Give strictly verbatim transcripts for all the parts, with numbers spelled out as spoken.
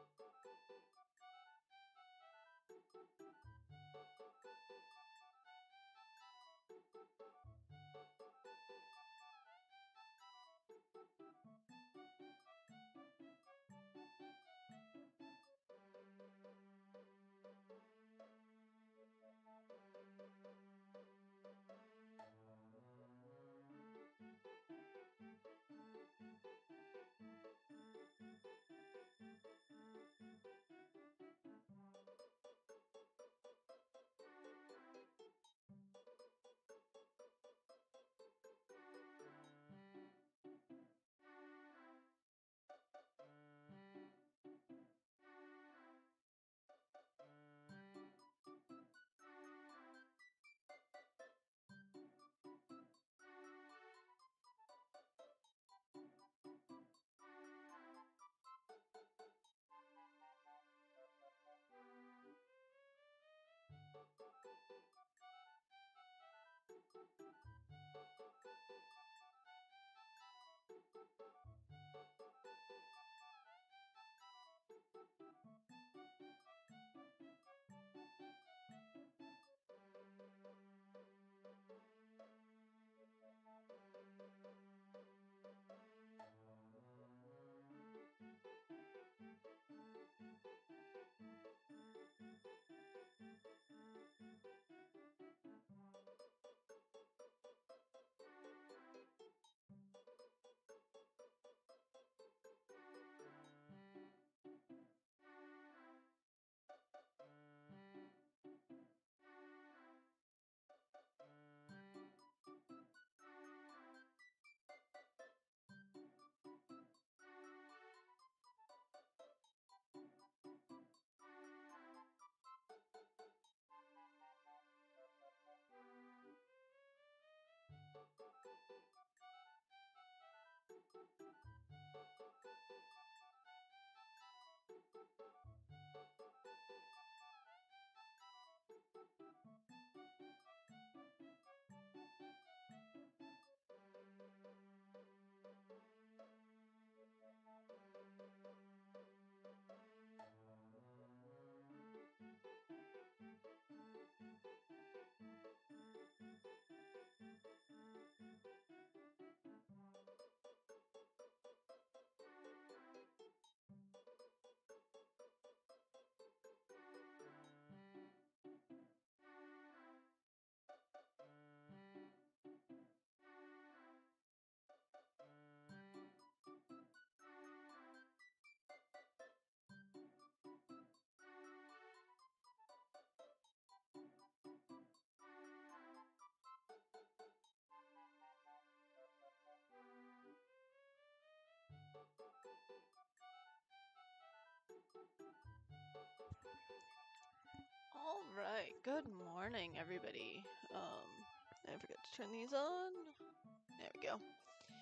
All right, good morning, everybody. Um, I forgot to turn these on. There we go.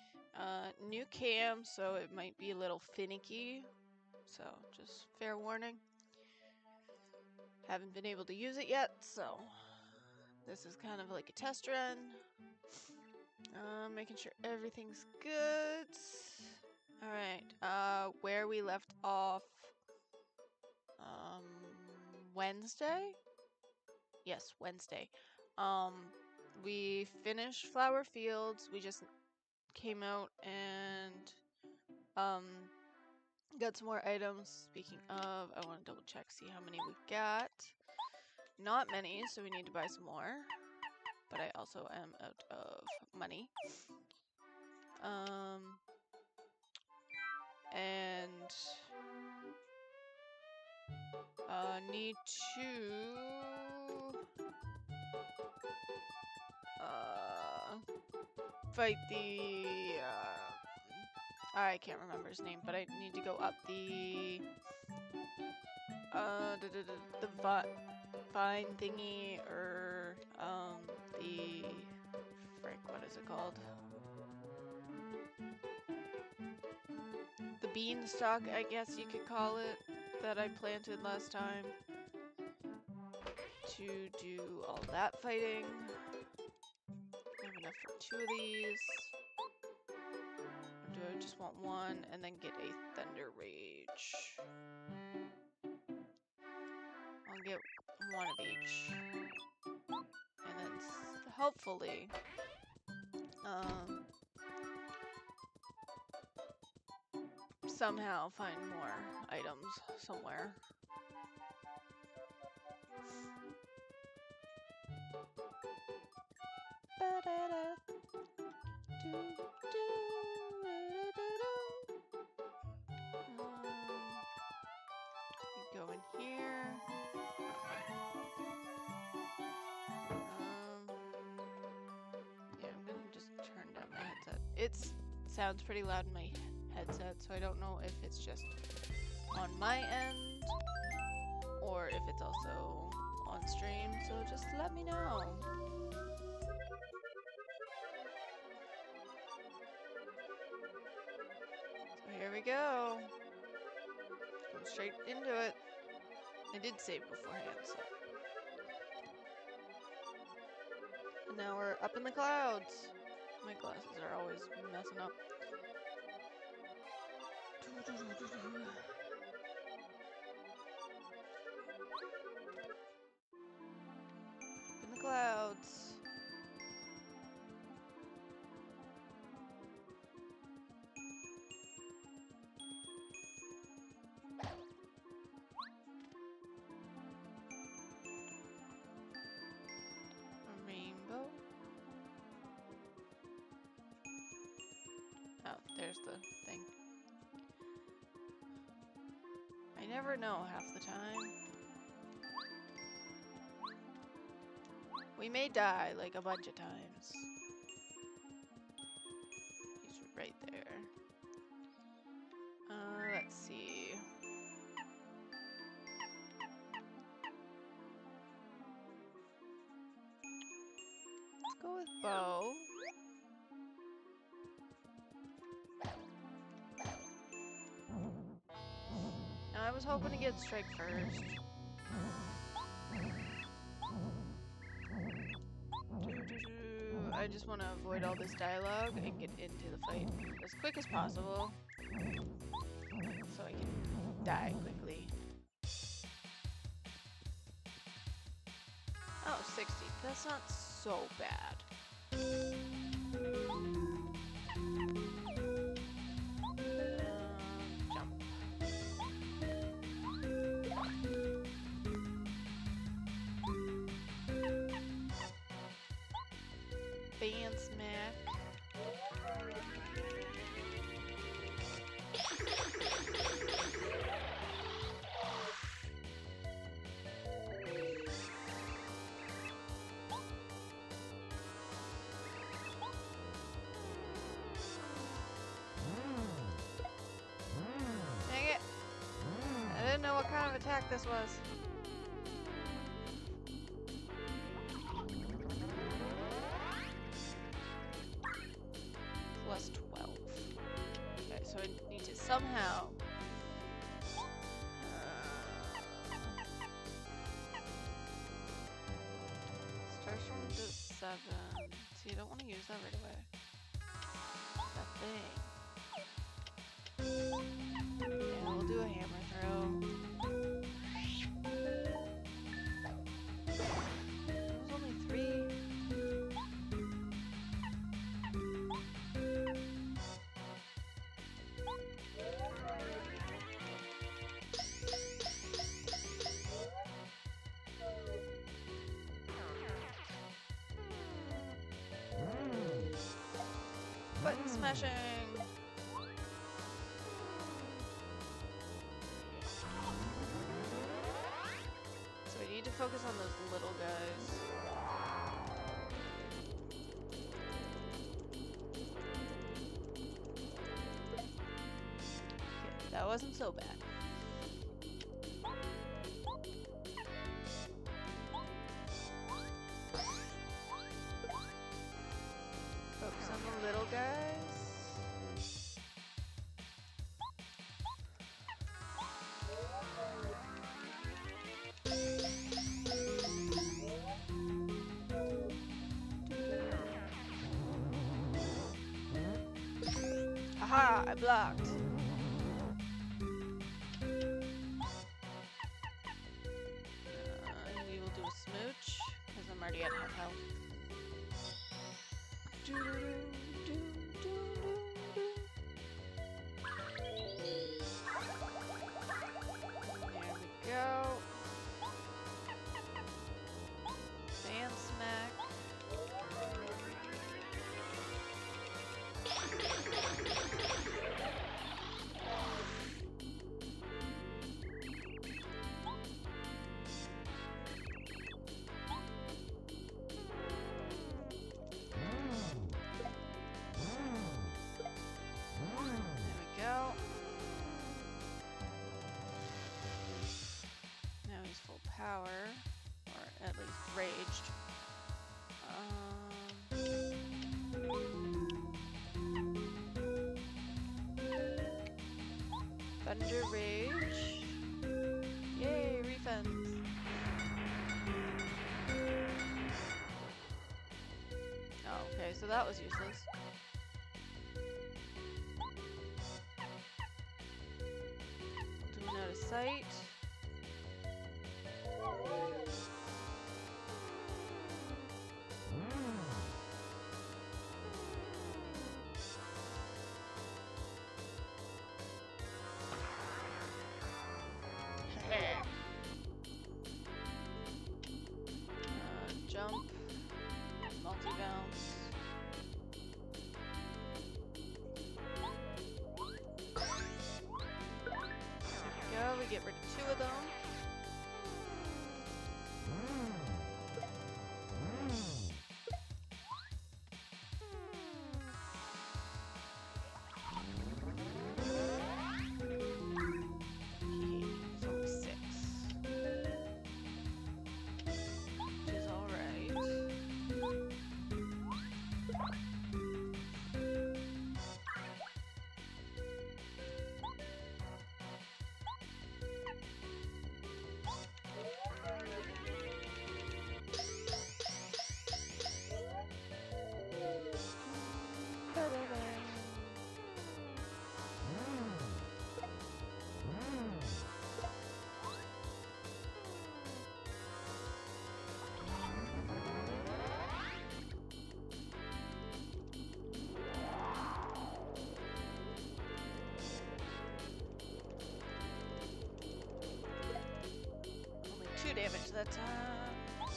Uh, new cam, so it might be a little finicky. So just fair warning. Haven't been able to use it yet, so this is kind of like a test run. Uh, making sure everything's good. All right. Uh, where we left off. Um, Wednesday. Yes, Wednesday. Um, we finished Flower Fields. We just came out and um got some more items. Speaking of, I want to double check, see how many we got. Not many, so we need to buy some more. But I also am out of money. Um, and uh, need to uh fight the. Uh, I can't remember his name, but I need to go up the uh the the, the, the vi vine thingy, or um the frick, what is it called? The beanstalk, I guess you could call it, that I planted last time, to do all that fighting. I have enough for two of these. Or do I just want one and then get a Thunder Rage? I'll get one of each. And then s hopefully, um, somehow find more items somewhere. Go in here. Um, yeah, I'm gonna just turn down my headset. It sounds pretty loud in my headset, so I don't know if it's just on my end or if it's also on stream, so just let me know. So here we go. Go straight into it. I did save beforehand, so. And now we're up in the clouds. My glasses are always messing up. In the clouds. A rainbow. Oh, there's the thing. I never know half the time. We may die like a bunch of times. He's right there. Uh, let's see. Let's go with bow. Now, I was hoping to get strike first. I just want to avoid all this dialogue and get into the fight as quick as possible so I can die quickly. Oh, sixty. That's not so bad. Fan smack. Dang it. I didn't know what kind of attack this was. Plus twelve. Okay, so I need to somehow uh, starts from just seven. See, I don't want to use that right away. That thing. Yeah, we'll do a hammer throw. There's only three. Button smashing! So I need to focus on those little guys. Okay, that wasn't so bad. Focus on the little guys. Aha! I blocked. already at half health. Doo -doo -doo, doo -doo -doo -doo. There we go. Fan smack. Power, or at least raged. Um, Thunder Rage. Yay, refense. Oh, okay, so that was useless. Doing out of sight. Jump, multi-bounce. There we go, we get rid of two of them. Two damage that time.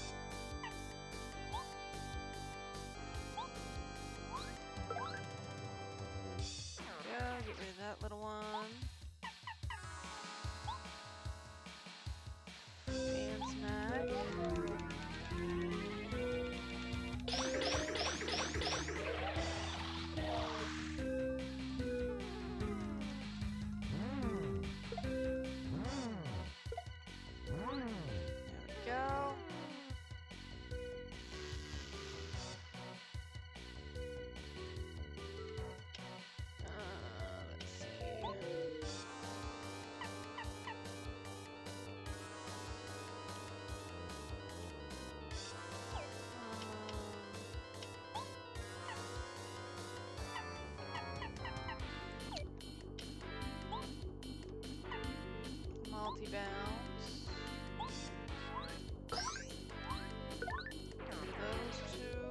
Yeah, get rid of that little one. Fan smack. Multi-bounce. Those two.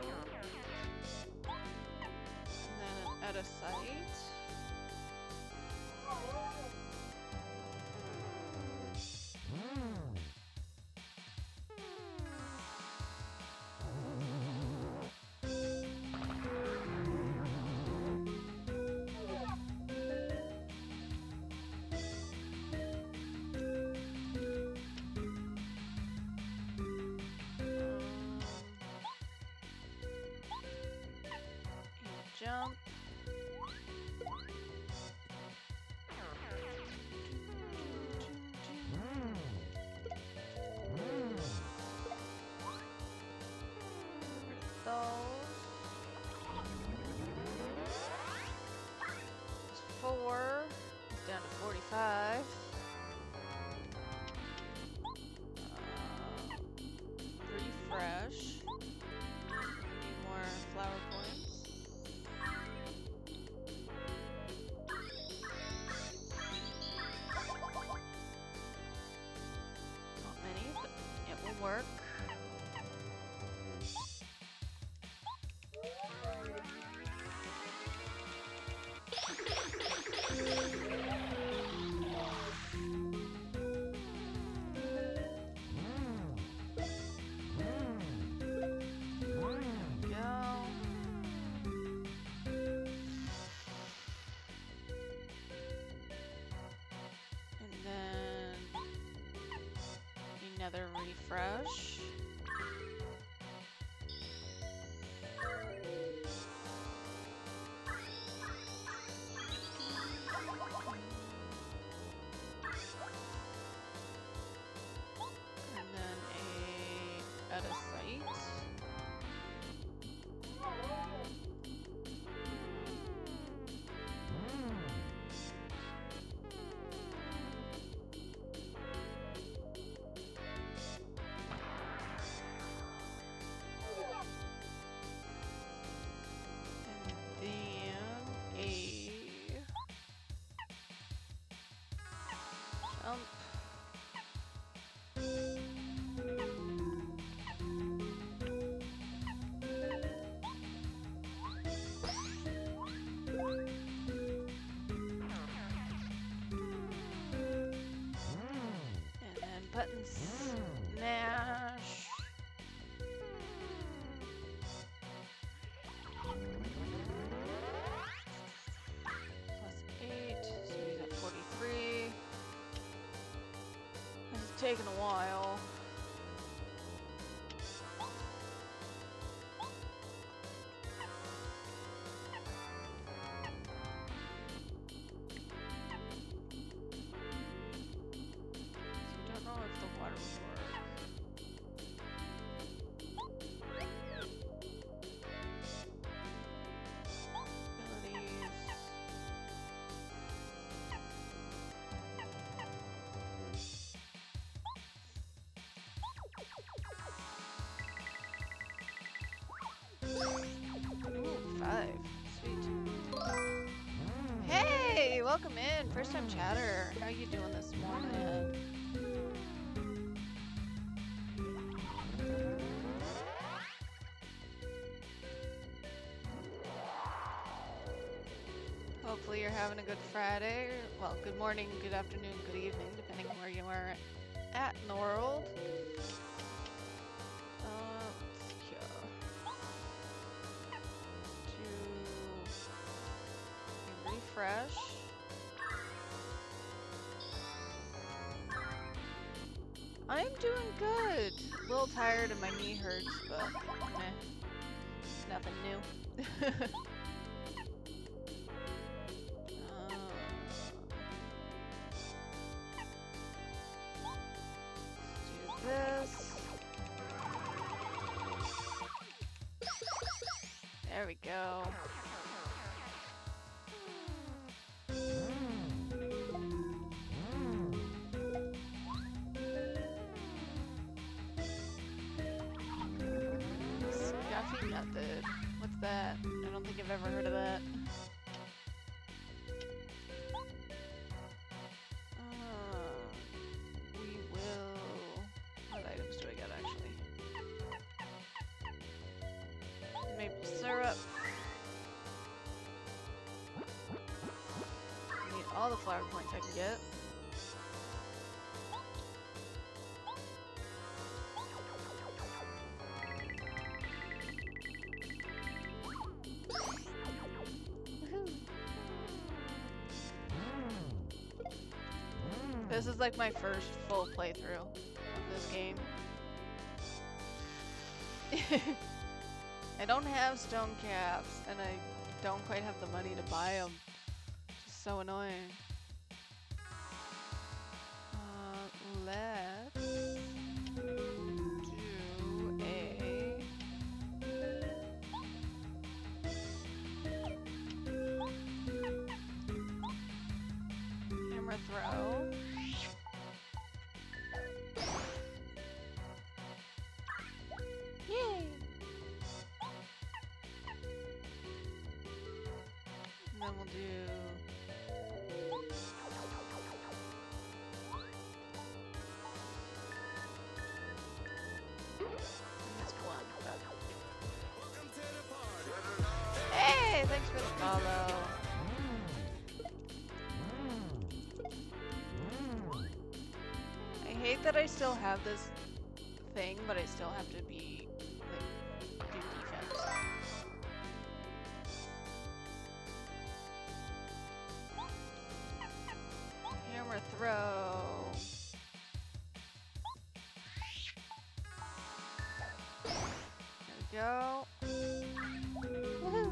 And then an out of sight. Jump. Four. It's down to forty-five. Uh, refresh. Need more flower points. Not many, but it will work. another refresh. And then a at a site. Jump. And then button smash. Taking a while. So don't know if the water would work. Five. Sweet. Hey, welcome in. First time chatter. How you doing this morning? Hopefully you're having a good Friday. Well, good morning, good afternoon, good evening, depending on where you are at in the world. Fresh. I'm doing good. A little tired and my knee hurts, but eh, nothing new. uh, let's do this. There we go. Method. What's that? I don't think I've ever heard of that. Uh, we will... What items do I get, actually? Maple syrup. I need all the flower points I can get. This is like my first full playthrough of this game. I don't have stone caps, and I don't quite have the money to buy them. Just so annoying. Uh, let's do a... hammer throw. Yay! And then we'll do... Missed one, but... Hey! Thanks for the follow. I hate that I still have this thing, but I still have to be like, do defense. Hammer throw. go. Woohoo!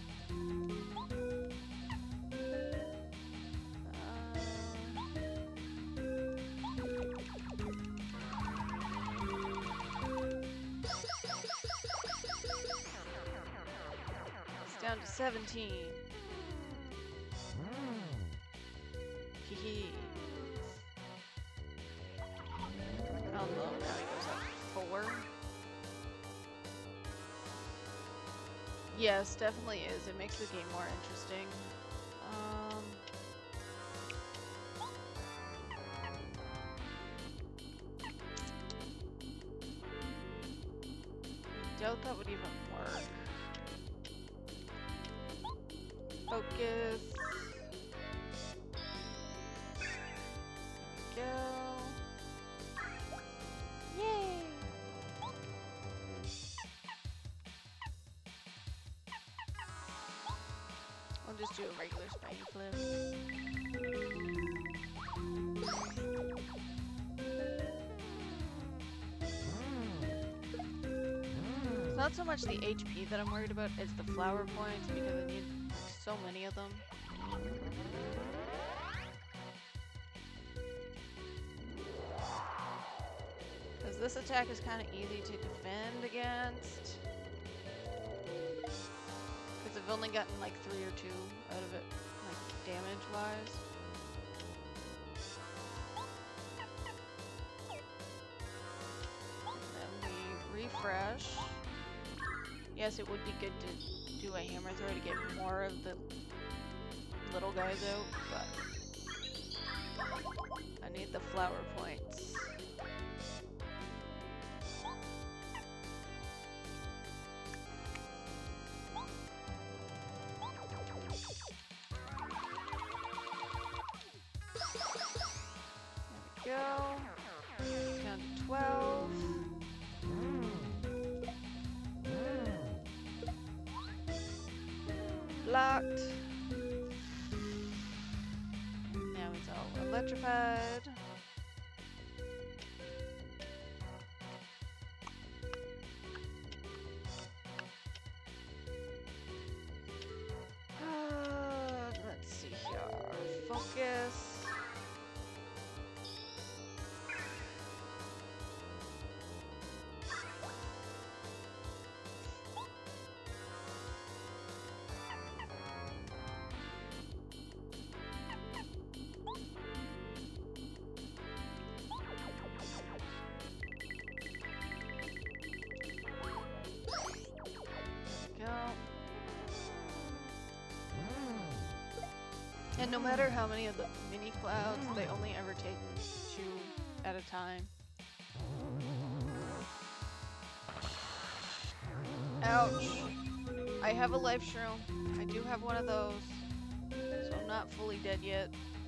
Down to seventeen. Hee Oh no, now he goes up four. Yes, definitely is. It makes the game more interesting. Um, I doubt that would even work. Focus. There we go. Yay! I'll just do a regular spiny flip. It's not so much the H P that I'm worried about, it's the flower points because I need so many of them. Because this attack is kind of easy to defend against. Because I've only gotten like three or two out of it, like damage wise. And then we refresh. Yes, it would be good to do a hammer throw to get more of the little guys out, but I need the flower points. There we go. Down to twelve. Blocked. Now he's all electrified. Uh, let's see here. Focus. And no matter how many of the mini clouds, they only ever take two at a time. Ouch. I have a life shroom. I do have one of those. So I'm not fully dead yet.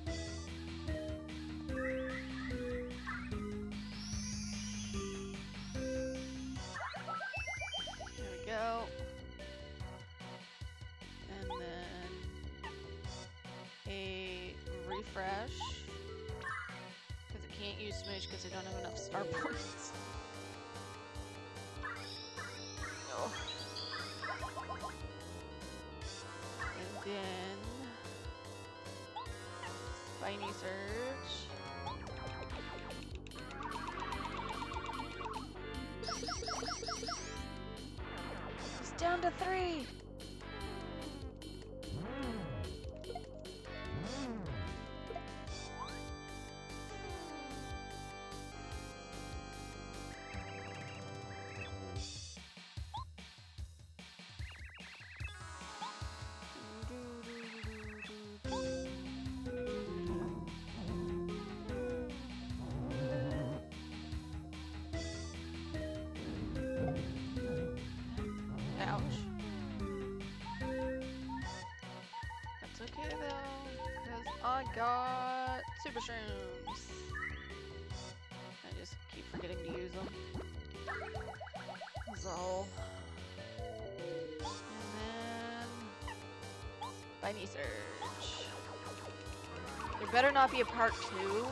There we go. And then a refresh. Because I can't use Smidge because I don't have enough star points. No. And then Spiny Surge. It's down to three. Ouch. That's okay though, because I got super shrooms. I just keep forgetting to use them. That's all. And then Spiny Surge. There better not be a part two.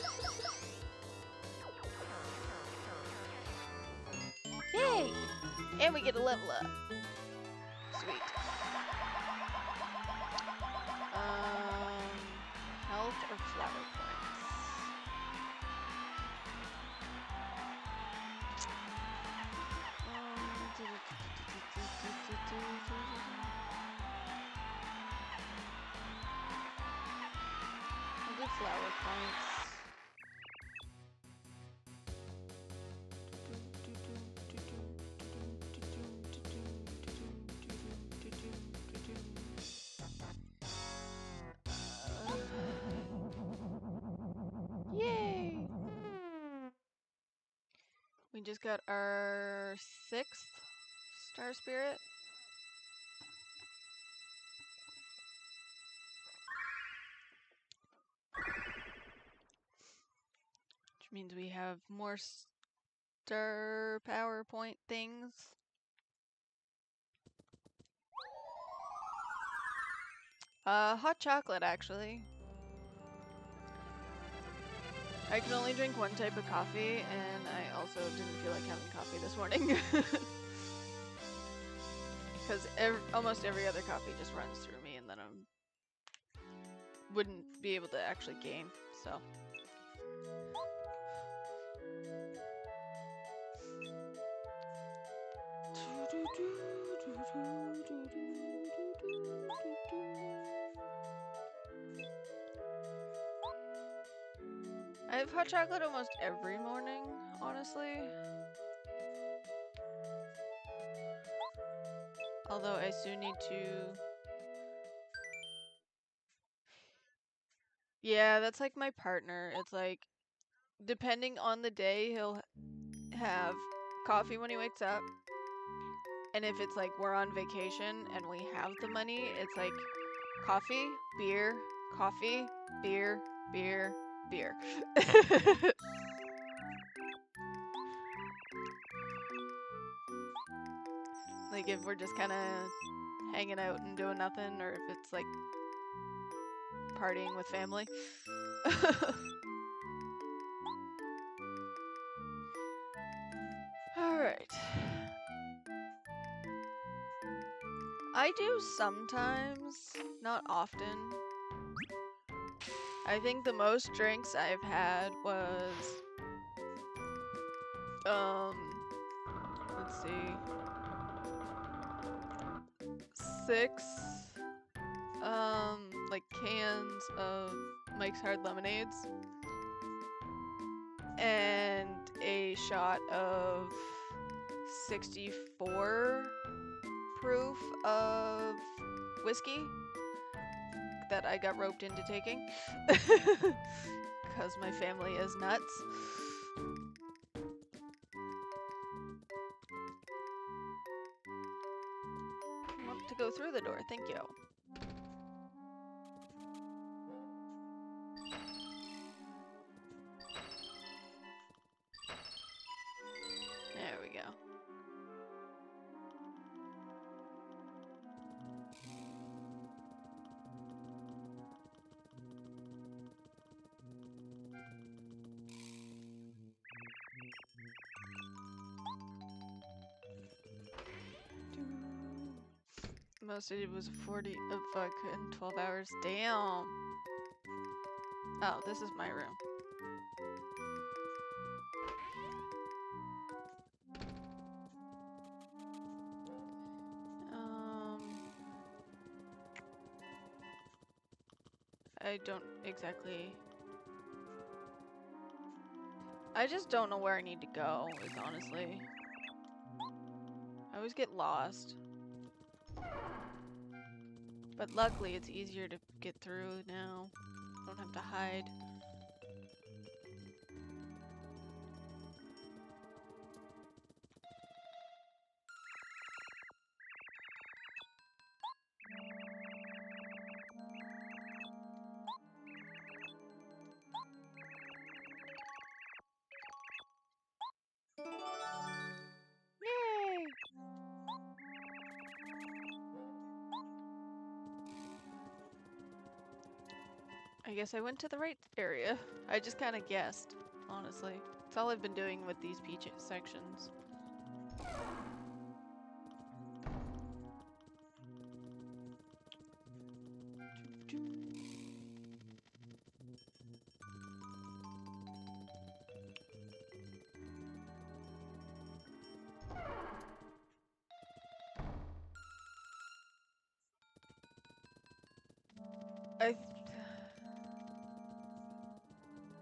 Yay! And we get a level up. Sweet. Um, health or flower points? Um, do, do, do, do, do, do, do, do. I'll do flower points. Yay! We just got our sixth Star Spirit. Which means we have more star power point things. Uh, hot chocolate, actually. I can only drink one type of coffee, and I also didn't feel like having coffee this morning. Because ev almost every other coffee just runs through me, and then I wouldn't be able to actually game, so. I have hot chocolate almost every morning, honestly. Although I soon need to... Yeah, that's like my partner. It's like, depending on the day, he'll have coffee when he wakes up. And if it's like we're on vacation and we have the money, it's like coffee, beer, coffee, beer, beer, beer. Like if we're just kind of hanging out and doing nothing, or if it's like partying with family. Alright. I do sometimes, not often. I think the most drinks I've had was, um, let's see, six, um, like cans of Mike's Hard Lemonades, and a shot of sixty-four proof of whiskey that I got roped into taking because my family is nuts. I want to go through the door, thank you. There we go. Most I did was forty, oh fuck, in twelve hours. Damn. Oh, this is my room. Um, I don't exactly... I just don't know where I need to go, is honestly. I always get lost. But luckily it's easier to get through now. Don't have to hide. Yay! I guess I went to the right area. I just kind of guessed, honestly. That's all I've been doing with these peach sections.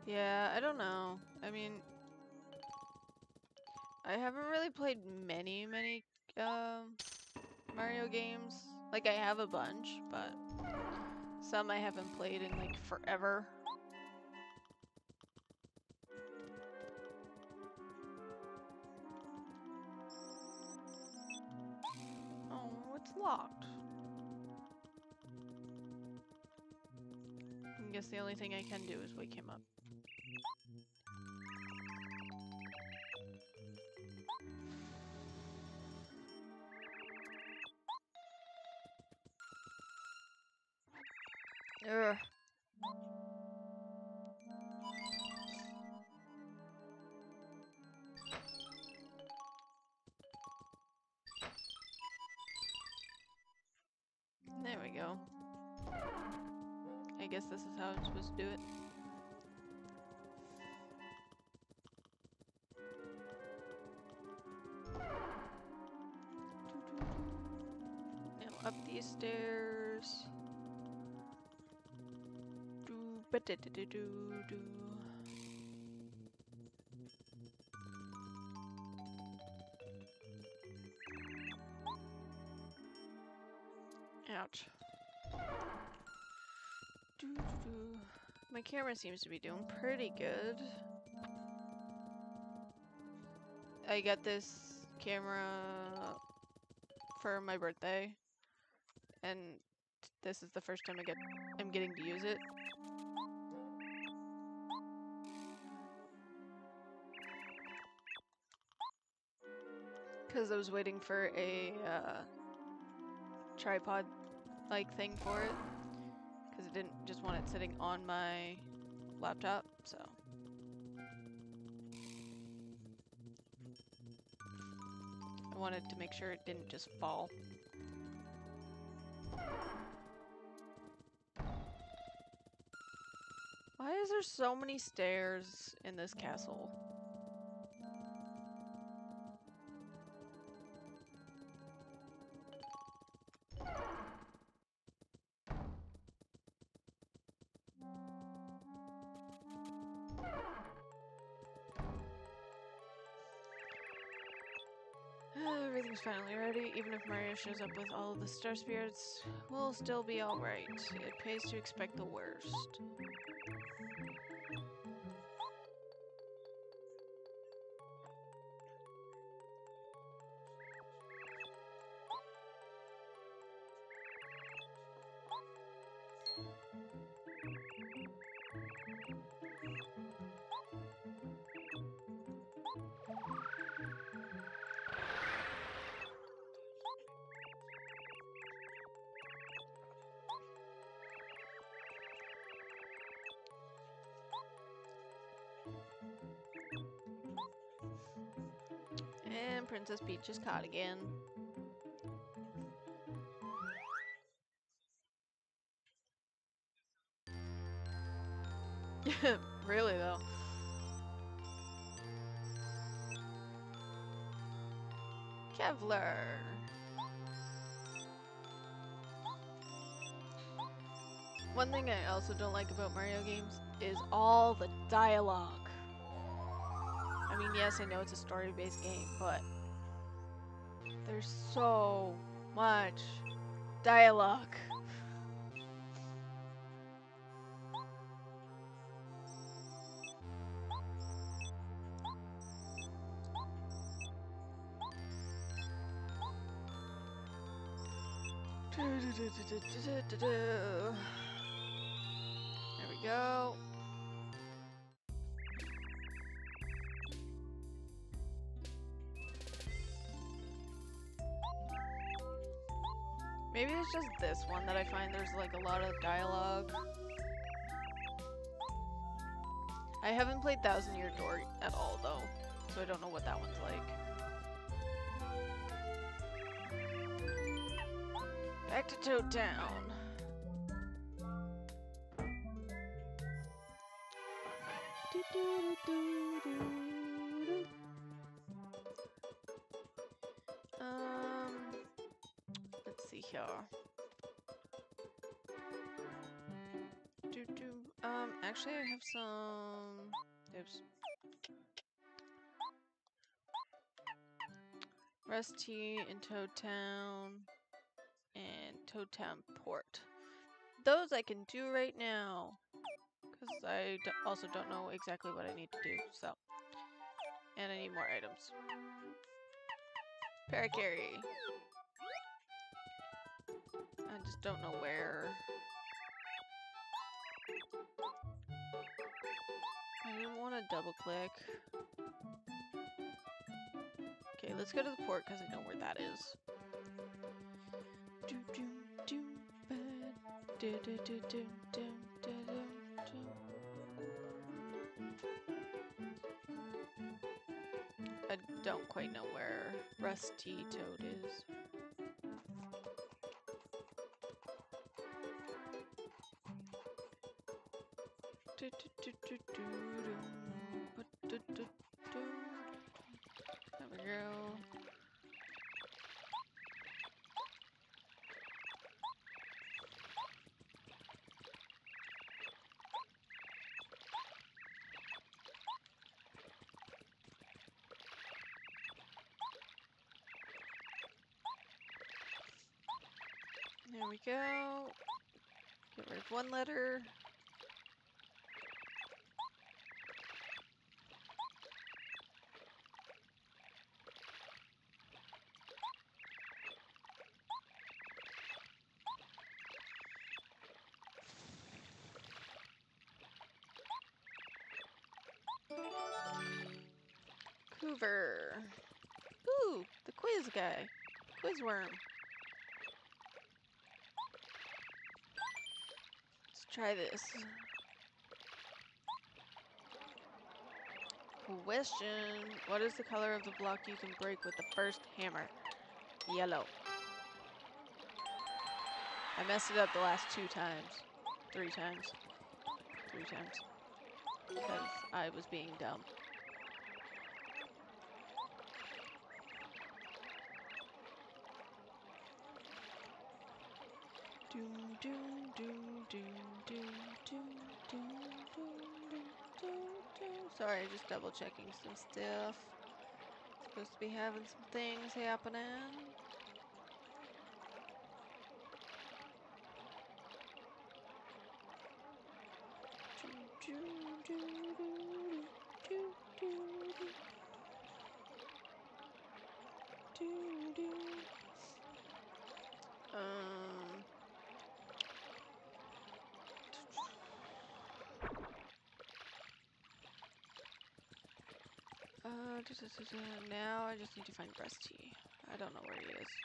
Yeah, I don't know. I mean, I haven't really played many, many um, Mario games. Like, I have a bunch, but some I haven't played in, like, forever. Oh, it's locked. I guess the only thing I can do is wake him up. Ugh. There we go. I guess this is how I'm supposed to do it. Now up these stairs. Do ba da da da do do. Ouch. Do, do, do. My camera seems to be doing pretty good. I got this camera for my birthday, and this is the first time I get I'm getting to use it. Because I was waiting for a uh, tripod-like thing for it. Because I didn't just want it sitting on my laptop, so. I wanted to make sure it didn't just fall. Why is there so many stairs in this castle? Everything's finally ready. Even if Mario shows up with all of the star spirits, we'll still be alright. It pays to expect the worst. And Princess Peach is caught again. Really though. Kevlar. One thing I also don't like about Mario games is all the dialogue. I mean, yes, I know it's a story-based game, but there's so much dialogue. There we go. Maybe it's just this one that I find there's like a lot of dialogue. I haven't played Thousand Year Door at all though, so I don't know what that one's like. Back to Toad Town. Do, do, do, do, do. Um, let's see here. Do, do. Um, Um, actually, I have some. Oops. Rusty in Toad Town and Toad Town Port. Those I can do right now, because I d also don't know exactly what I need to do. So, and I need more items. Parakarry. I just don't know where. I didn't want to double click. Okay, let's go to the port because I know where that is. Do do do bad. Do do do do do do do. I don't quite know where Rusty Toad is. Do, do, do, do, do, do, do, do, do. There we go. There we go. Get rid of one letter. Coover. Ooh, the quiz guy. Quiz worm. Let's try this. Question. What is the color of the block you can break with the first hammer? Yellow. I messed it up the last two times. Three times. Three times. Because I was being dumb. Doom, doom, doom, doom, doom, doom, doom, doom, doom, doom, doom. Sorry, just double checking some stuff. Supposed to be having some things happening. Um. Uh, da, da, da, da. Now I just need to find Rusty. I don't know where he is.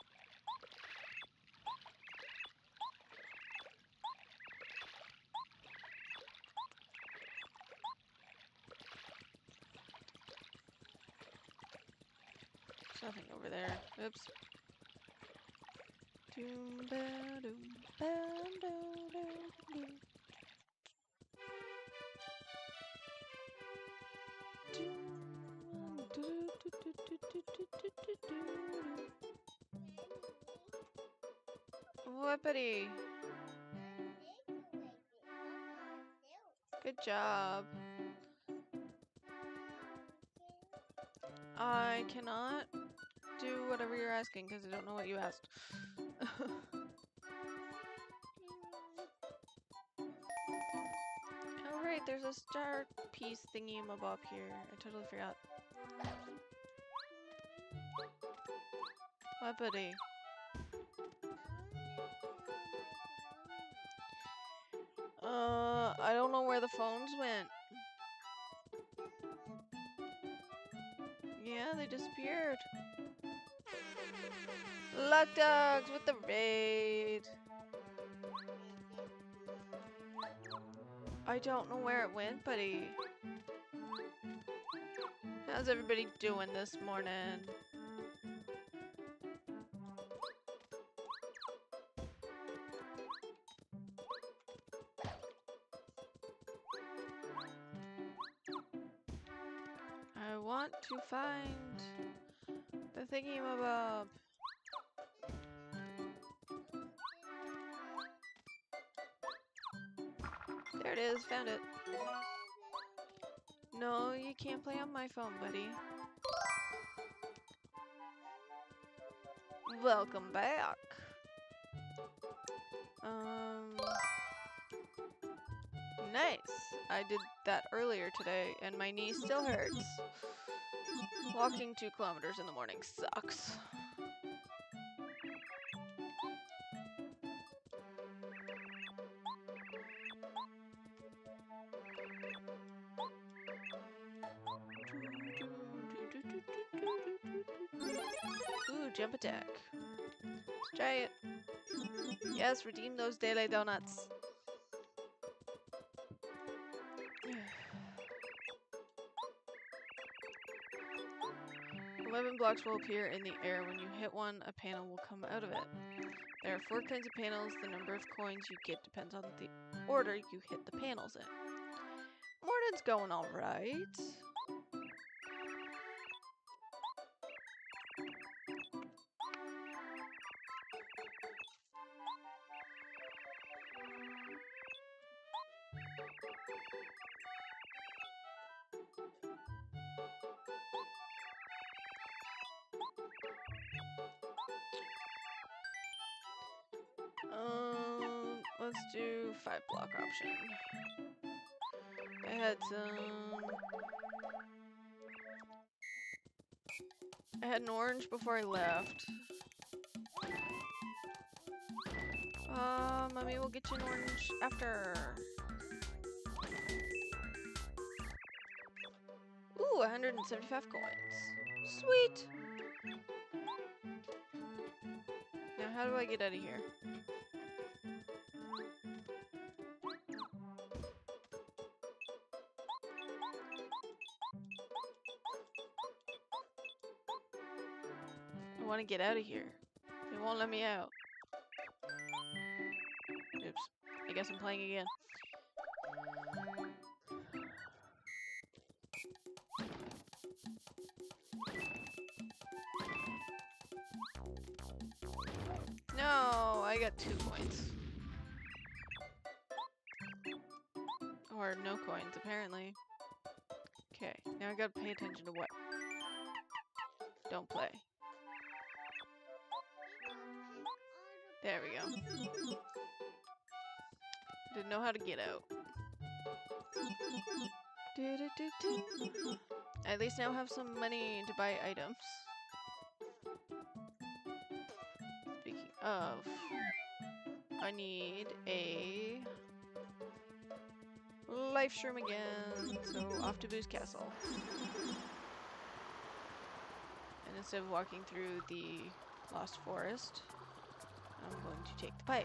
There's nothing over there. Oops. Doom ba doom ba doom doom doom. What, buddy? Good job. I cannot do whatever you're asking because I don't know what you asked. Oh right, there's a star piece thingy-mabob here. I totally forgot. What, buddy? Uh, I don't know where the phones went. Yeah, they disappeared. Luck Dogs with the raid. I don't know where it went, buddy. How's everybody doing this morning? I want to find the thingy-mabob. There it is, found it. No, you can't play on my phone, buddy. Welcome back. Um, nice. I did that earlier today, and my knee still hurts. Walking two kilometers in the morning sucks. Ooh, jump attack. Let's try it. Yes, redeem those daily donuts. Eleven blocks will appear in the air. When you hit one, a panel will come out of it. There are four kinds of panels. The number of coins you get depends on the order you hit the panels in. Morning's going all right. Um, let's do five block option. I had some. I had an orange before I left. Uh, mommy will get you an orange after. Ooh, one hundred seventy-five coins. Sweet. Now, how do I get out of here? I want to get out of here. They won't let me out. Oops. I guess I'm playing again. No, I got two coins. Or no coins, apparently. Okay, now I gotta pay attention to what. Don't play. There we go. Didn't know how to get out. Do, do, do, do. I at least now have some money to buy items. Speaking of, I need a life shroom again, so off to Boo's Castle. And instead of walking through the Lost Forest, I'm going to take the pipe.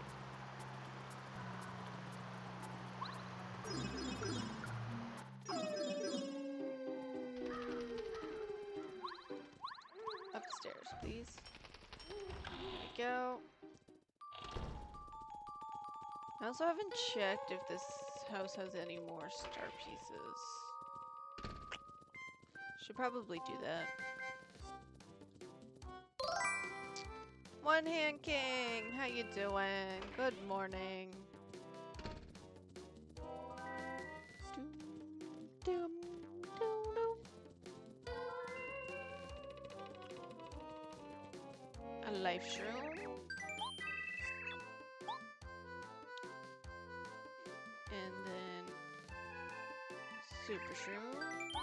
Up the stairs, please. There we go. I also haven't checked if this house has any more star pieces. Should probably do that. One Hand King, how you doing? Good morning. Doom, doom, doom, doom. A life shroom. And then super shroom.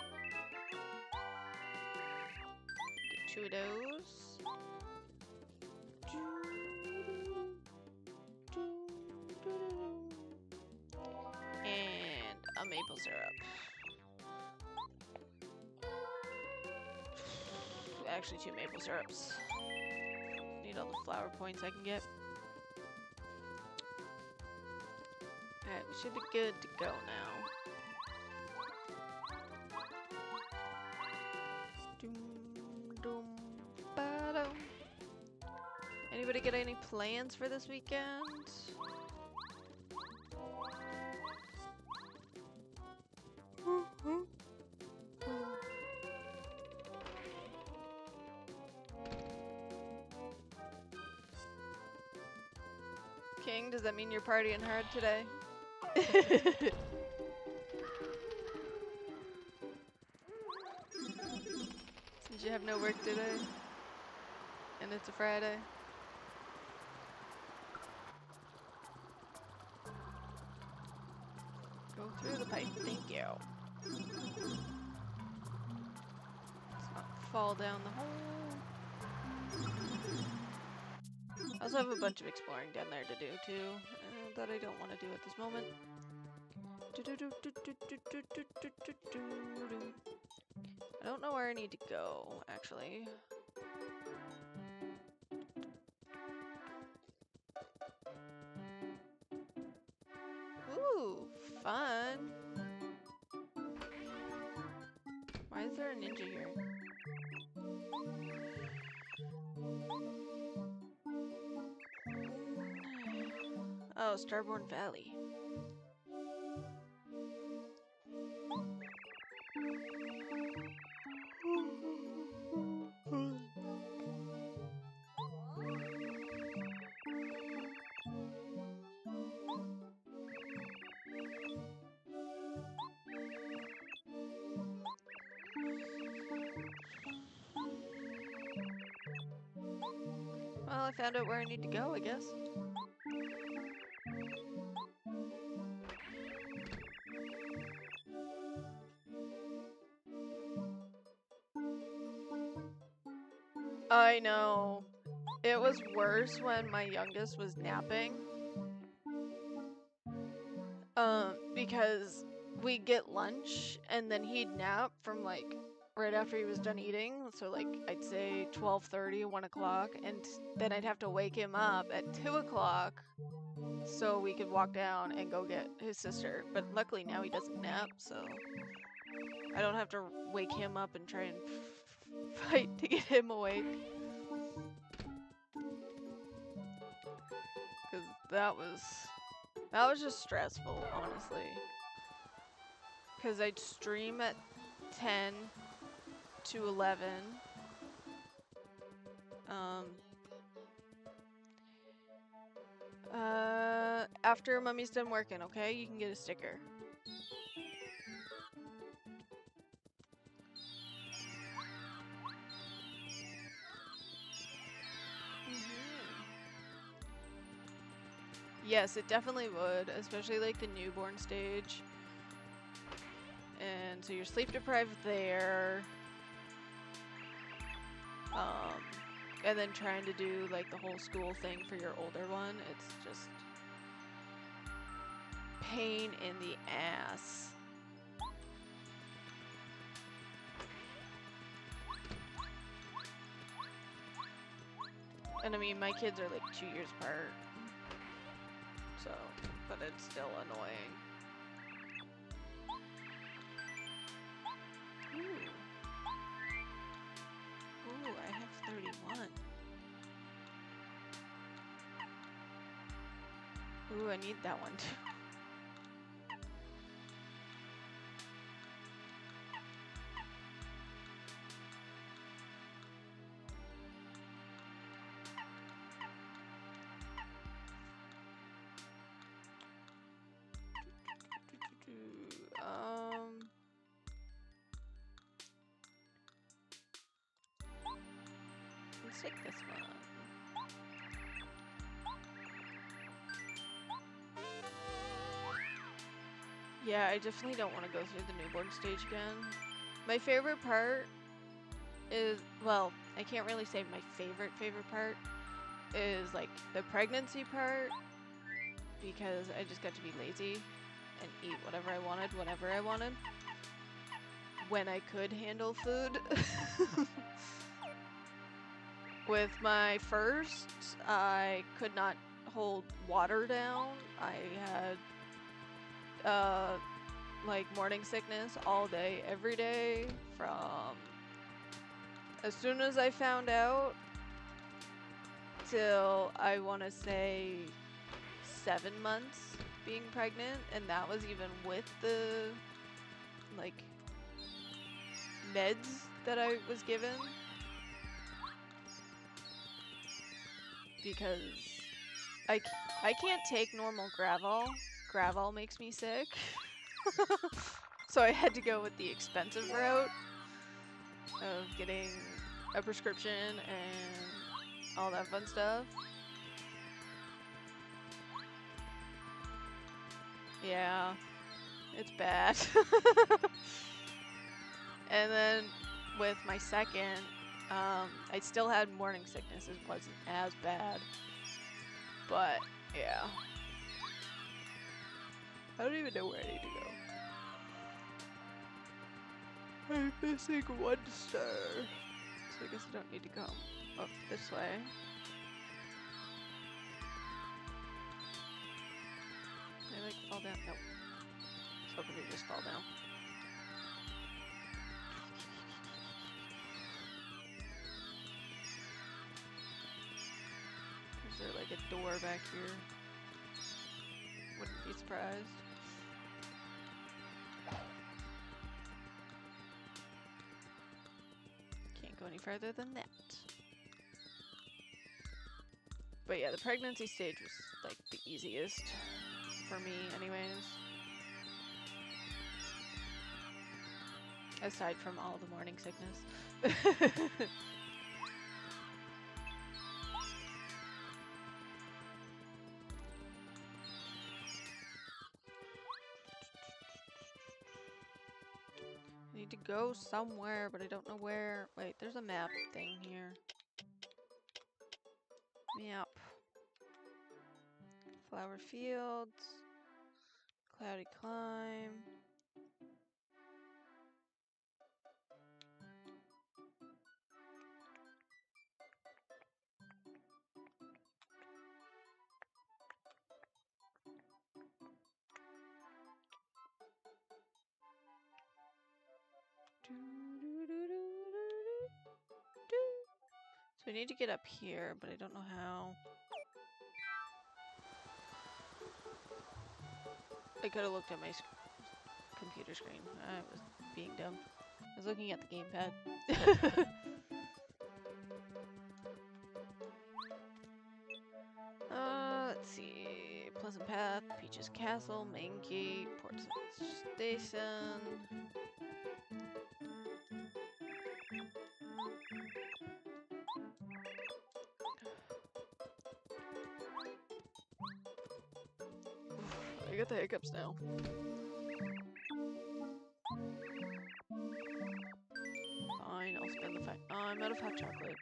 Get two of those. And a maple syrup. Actually, two maple syrups. Need all the flower points I can get. Alright, we should be good to go now. Doom, doom, ba-dum. Anybody get any plans for this weekend? King, does that mean you're partying hard today? you have no work today? And it's a Friday? Go through the pipe, thank you. Let's not fall down the hole. I also have a bunch of exploring down there to do too, uh, that I don't want to do at this moment. I don't know where I need to go, actually. Ooh, fun. Why is there a ninja here? Oh, Starborn Valley. Well, I found out where I need to go, I guess. I know. It was worse when my youngest was napping. Um, because we'd get lunch and then he'd nap from like right after he was done eating. So like I'd say twelve thirty, one o'clock, and then I'd have to wake him up at two o'clock so we could walk down and go get his sister. But luckily now he doesn't nap, so I don't have to wake him up and try and fight to get him awake. Cause that was, that was just stressful, honestly. Cause I'd stream at ten to eleven. Um, uh, after Mummy's done working, okay? You can get a sticker. Yes, it definitely would, especially like the newborn stage. And so you're sleep deprived there. Um, and then trying to do like the whole school thing for your older one, it's just pain in the ass. And I mean, my kids are like two years apart. So, but it's still annoying. Ooh. Ooh, I have thirty-one. Ooh, I need that one too. Um, let's take this one. Yeah, I definitely don't want to go through the newborn stage again. My favorite part is, well, I can't really say my favorite favorite part is like the pregnancy part, because I just got to be lazy and eat whatever I wanted whenever I wanted when I could handle food. With my first, I could not hold water down. I had uh, like morning sickness all day, every day, from as soon as I found out till I want to say seven months being pregnant, and that was even with the like meds that I was given, because I, I can't take normal Gravol. Gravol makes me sick. So I had to go with the expensive route. of getting a prescription and all that fun stuff. Yeah, it's bad. And then with my second, um, I still had morning sickness. It wasn't as bad, but yeah. I don't even know where I need to go. I'm missing one star. So I guess I don't need to go up this way. Did I like fall down? Nope. I was hoping to just fall down. Is there like a door back here? Wouldn't be surprised. Can't go any further than that. But yeah, the pregnancy stage was like the easiest for me anyways. Aside from all the morning sickness. I need to go somewhere, but I don't know where. Wait, there's a map thing here. Map. Flower fields. Cloudy climb. So we need to get up here, but I don't know how. I could have looked at my sc computer screen. I was being dumb. I was looking at the gamepad. uh, let's see. Pleasant Path, Peach's Castle, Main Gate, Port Station. I got the hiccups now. Fine, I'll spend the fight. Oh, I'm out of hot chocolate.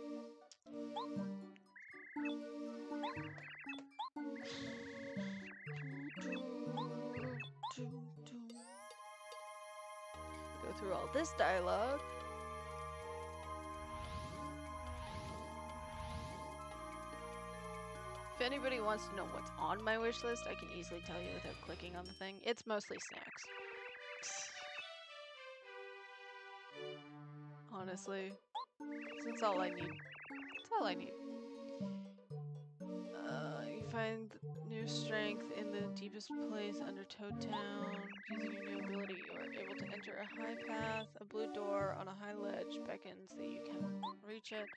Go through all this dialogue. If anybody wants to know what's on my wish list, I can easily tell you without clicking on the thing. It's mostly snacks. Honestly. That's all I need. That's all I need. Uh, you find new strength in the deepest place under Toad Town. Using your new ability, you are able to enter a high path. A blue door on a high ledge beckons that you can reach it.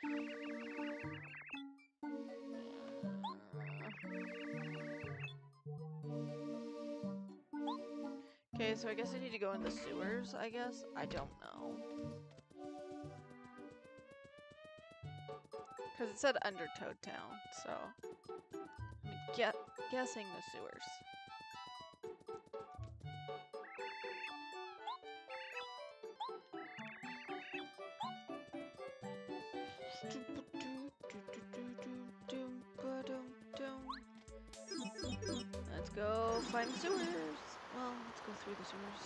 Okay, so I guess I need to go in the sewers, I guess? I don't know. Because it said under Toad Town, so I'm get guessing the sewers. Let's go find the sewers. Well, let's go through the sewers.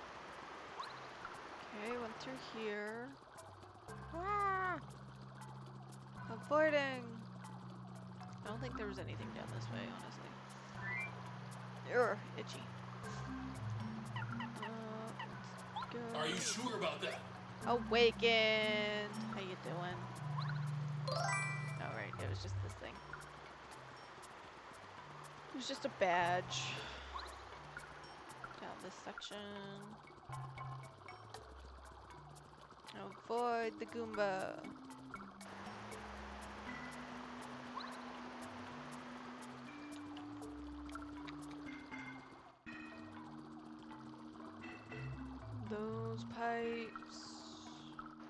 Okay, went through here. Ah! Avoiding! I don't think there was anything down this way, honestly. You're itchy. Uh, let's go. Are you sure about that? Awakened! How you doing? Alright, it was just this thing. It was just a badge. Down this section. Avoid the Goomba. Those pipes.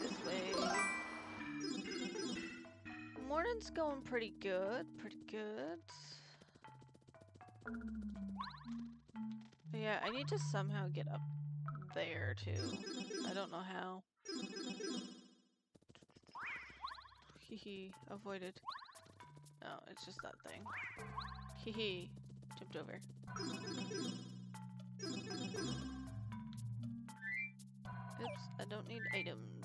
this way. Morning's going pretty good, pretty good. Yeah, I need to somehow get up there too. I don't know how. Hehe, avoided. No, it's just that thing. Hehe, jumped over. Oops, I don't need items.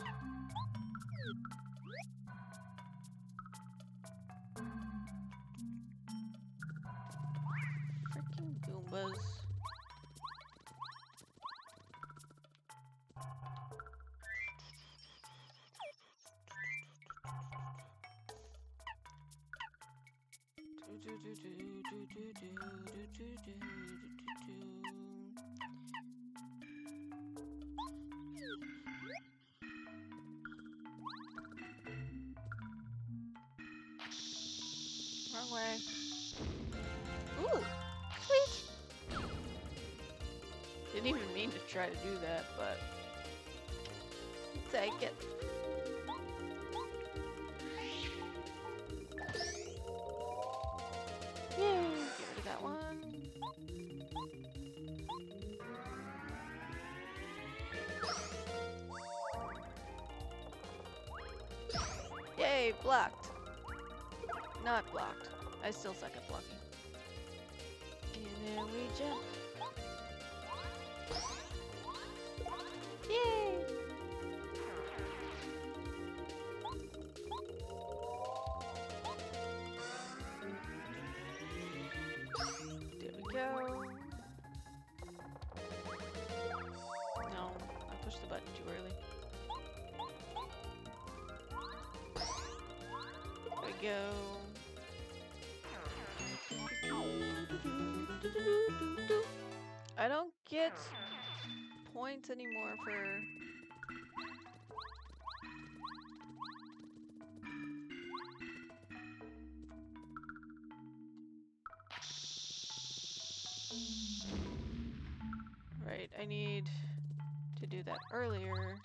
Freaking Goombas. Wrong way. Ooh, sweet. Didn't even mean to try to do that, but I'll take it. Yay! Get rid of that one. Yay! Blocked. Not blocked. I still suck at blocking. And then we jump. Yay! There we go. No, I pushed the button too early. There we go. I don't get points anymore for... Right, I need to do that earlier.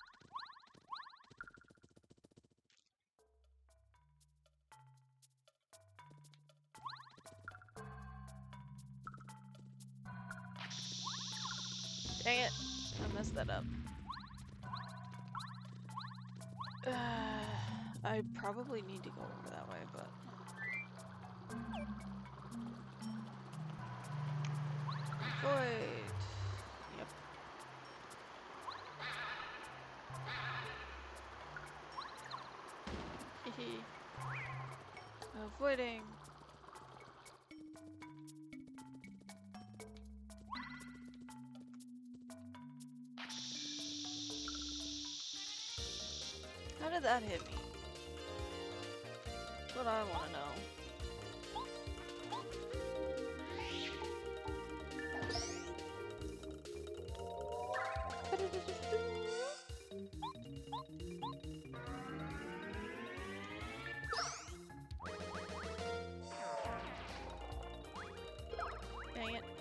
Dang it, I messed that up. Uh, I probably need to go over that way, but... Avoid! Yep. Hehe. Avoiding. How did that hit me? That's what I want to know. Dang it.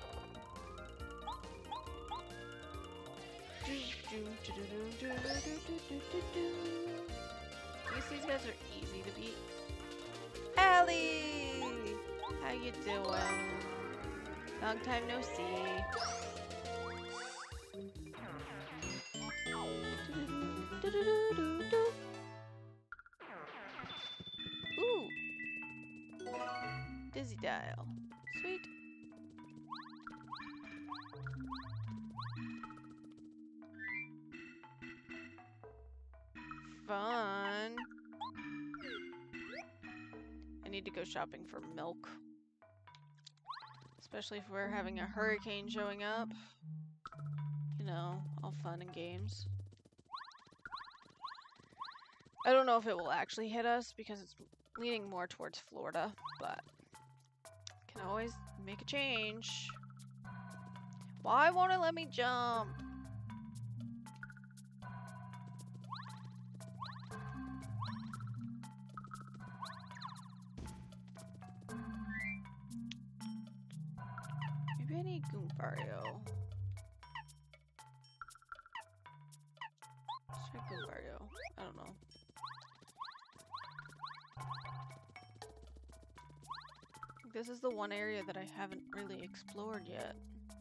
I guess these guys are easy to beat. Allie! How you doing? Long time no see. Ooh! Dizzy dial. Sweet. Fun. I need to go shopping for milk. Especially if we're having a hurricane showing up. You know, all fun and games. I don't know if it will actually hit us because it's leaning more towards Florida, but can always make a change. Why won't it let me jump? Maybe I need Goombario. Let's try This is the one area that I haven't really explored yet.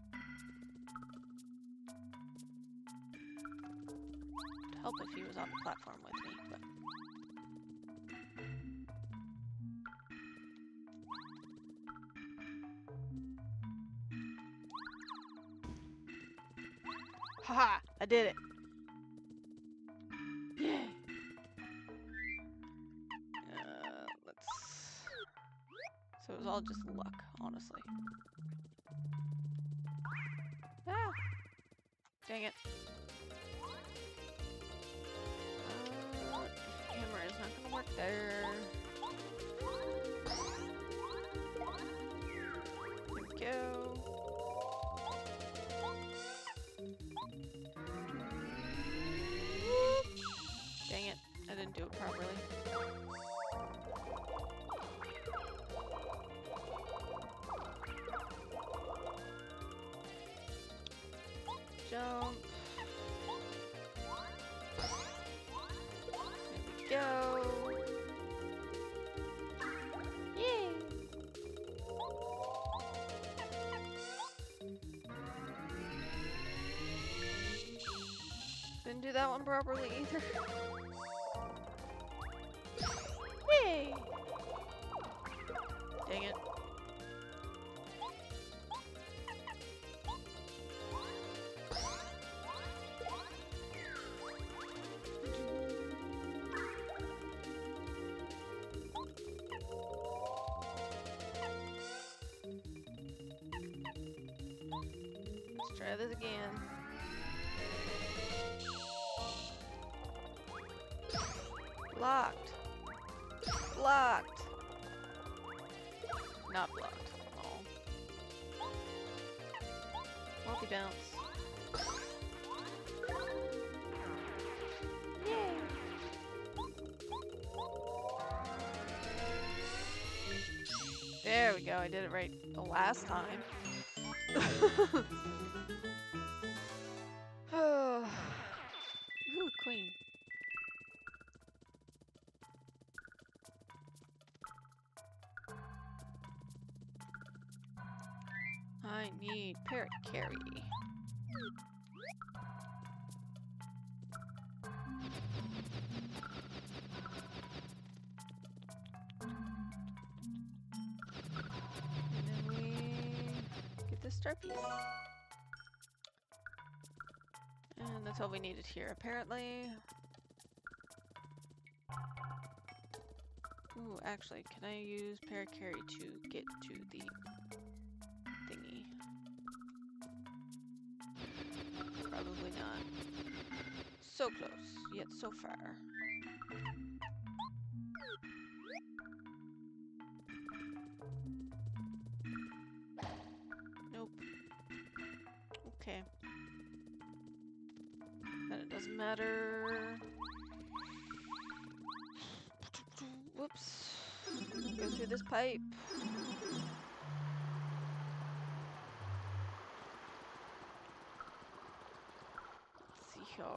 It'd help if he was on the platform with me, but... Haha! I did it! Yay! Uh, let's... So it was all just luck, honestly. Ah! Dang it. Uh, hammer is not gonna work there. There we go. Dang it, I didn't do it properly. Jump. There we go. Yay! Didn't do that one properly either. Yay! Dang it. Let's try this again. Blocked. Blocked. Not blocked. Oh. Multi-bounce. Yay! There we go. I did it right the last time. Oh. Ooh, queen. I need parrot carry. And then we get the star piece. And that's all we needed here, apparently. Ooh, actually, can I use parrot carry to get to the thingy? Probably not. So close, yet so far. Nope. Okay. Then it doesn't matter. Whoops. Go through this pipe. Let's see here.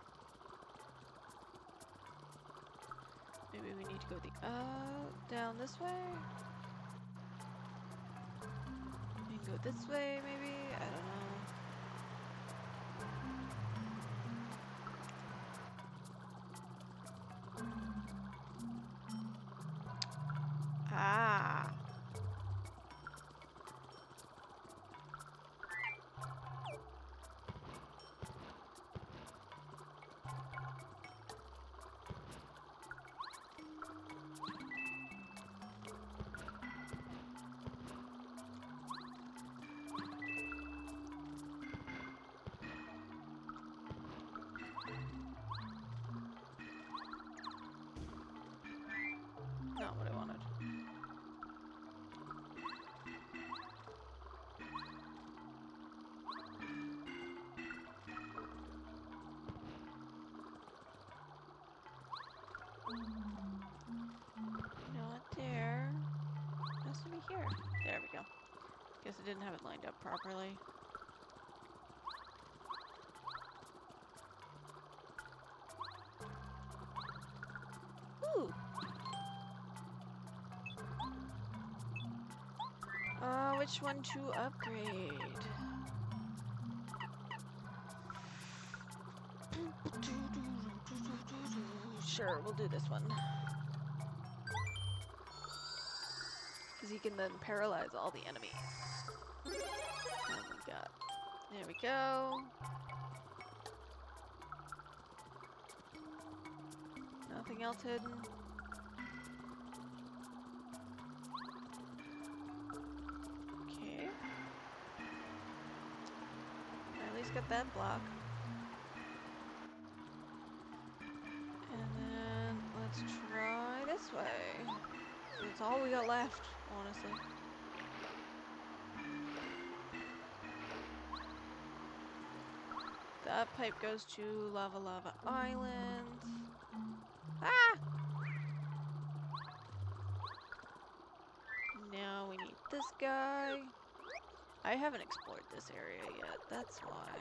Maybe we need to go the uh down this way. We can go this way, maybe. I don't know. Ah. Not what I wanted. Not there. It has to be here. There we go. Guess I didn't have it lined up properly. Ooh. which one to upgrade. Sure, we'll do this one. Because he can then paralyze all the enemies. What have we got? There we go. Nothing else hidden. Okay. At least got that block. And then let's try this way. That's all we got left, honestly. That pipe goes to Lava Lava Island. Ah! Now we need this guy. I haven't explored this area yet, that's why.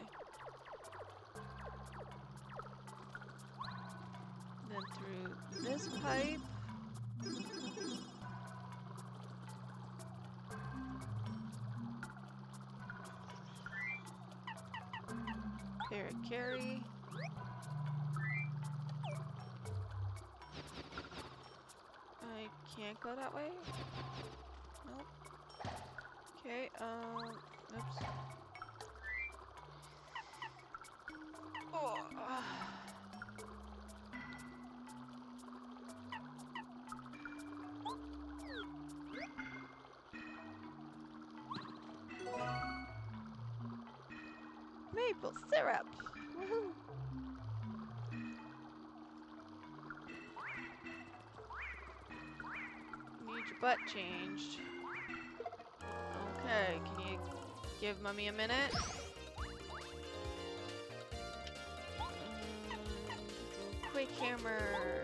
Then through this pipe. Carry. I can't go that way? Nope. Okay, um, oops. Oh. Maple syrup! Woohoo! Need your butt changed. Okay, can you give Mummy a minute? Um, quick hammer.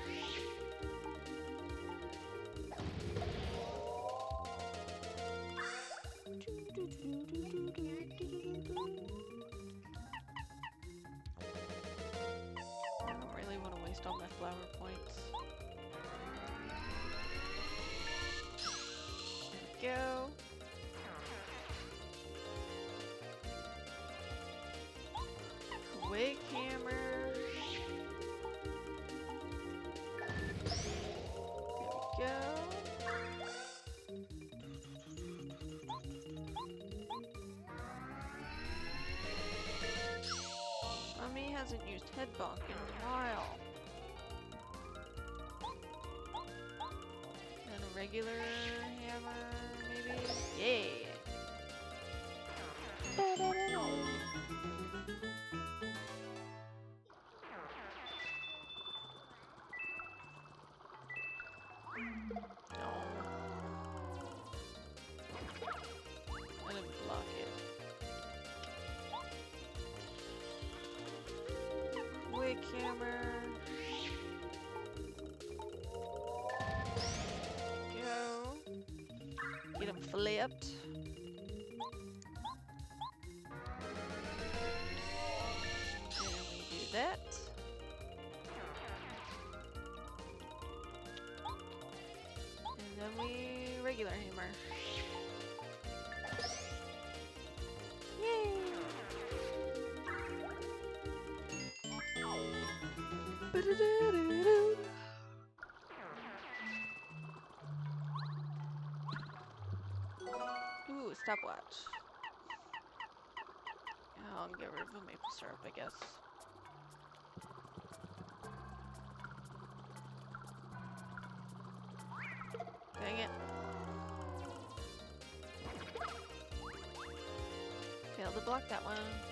All my flower points. There we go. Quick hammer. There we go. Mummy hasn't used head bonk in a while. Regular hammer, maybe? Yeah! No. I didn't block it. Quick hammer. Get them flipped. And we do that. And then we regular hammer. Yay! Ba-da-da-da-da. Ooh, stopwatch. I'll get rid of the maple syrup, I guess. Dang it. Failed to block that one.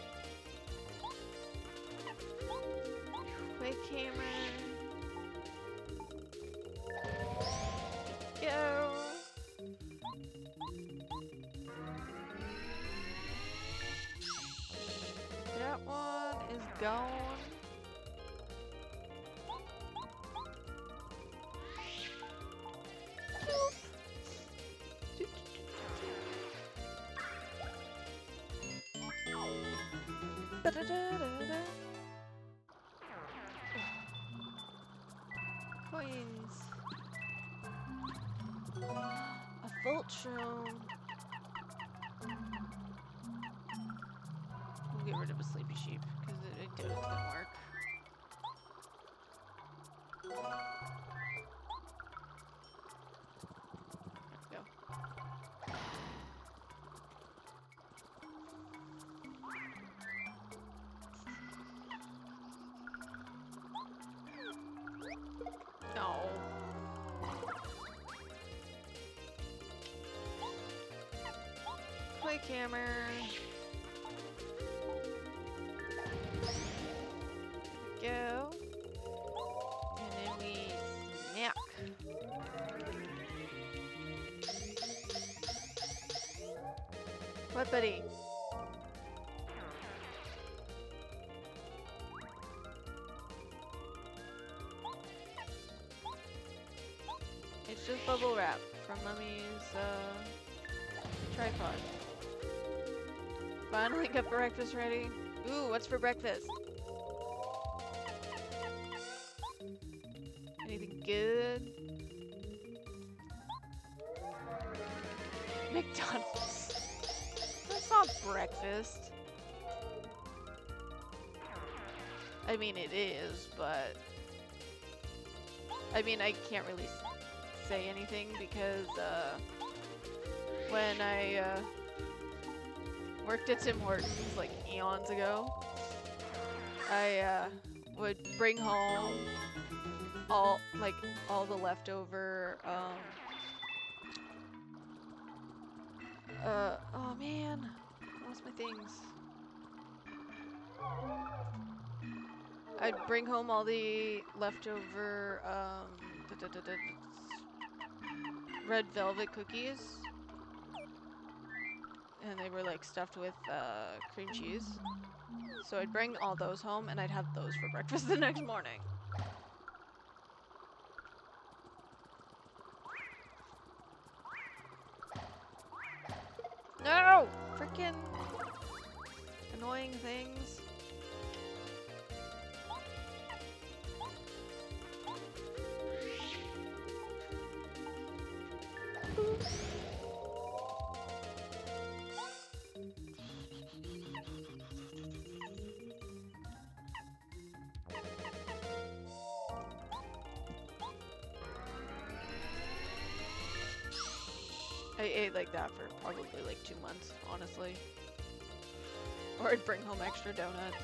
Quick hammer. Go. That one is gone. Ba-da-da-da-da. Coins. A Voltron. rid of a sleepy sheep because it, it didn't work. There we go. No. Quick hammer. Go. And then we snack. What, buddy? It's just bubble wrap from Mummy's uh, tripod. Finally got breakfast ready. Ooh, what's for breakfast? Anything good? McDonald's. That's not breakfast. I mean, it is, but... I mean, I can't really say anything because, uh... when I, uh... worked at Tim Hortons, like, eons ago, I, uh... would bring home all, like, all the leftover, um... Uh, oh man, I lost my things. I'd bring home all the leftover, um, da, da, da, da, red velvet cookies. And they were like stuffed with, uh, cream cheese. So I'd bring all those home and I'd have those for breakfast the next morning. No! Frickin' annoying things. I ate like that for probably like two months, honestly. Or I'd bring home extra donuts.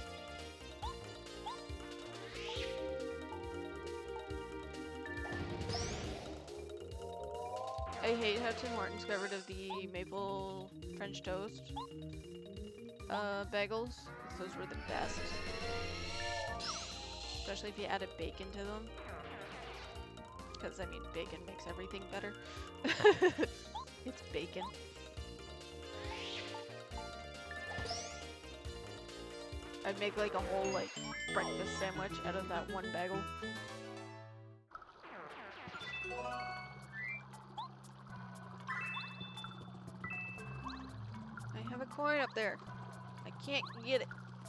I hate how Tim Hortons got rid of the maple French toast uh, bagels. Those were the best. Especially if you added bacon to them. Because, I mean, bacon makes everything better. It's bacon. I'd make like a whole like breakfast sandwich out of that one bagel. I have a coin up there. I can't get it.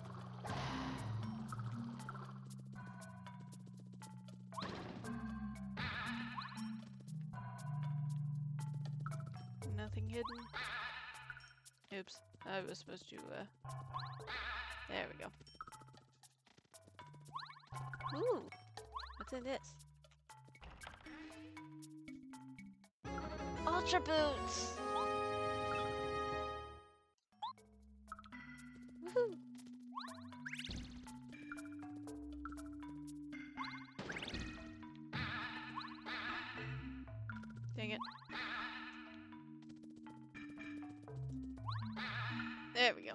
Nothing hidden. Oops. I was supposed to, uh... There we go. Ooh! What's in this? Ultra Boots! Woohoo! Dang it. There we go.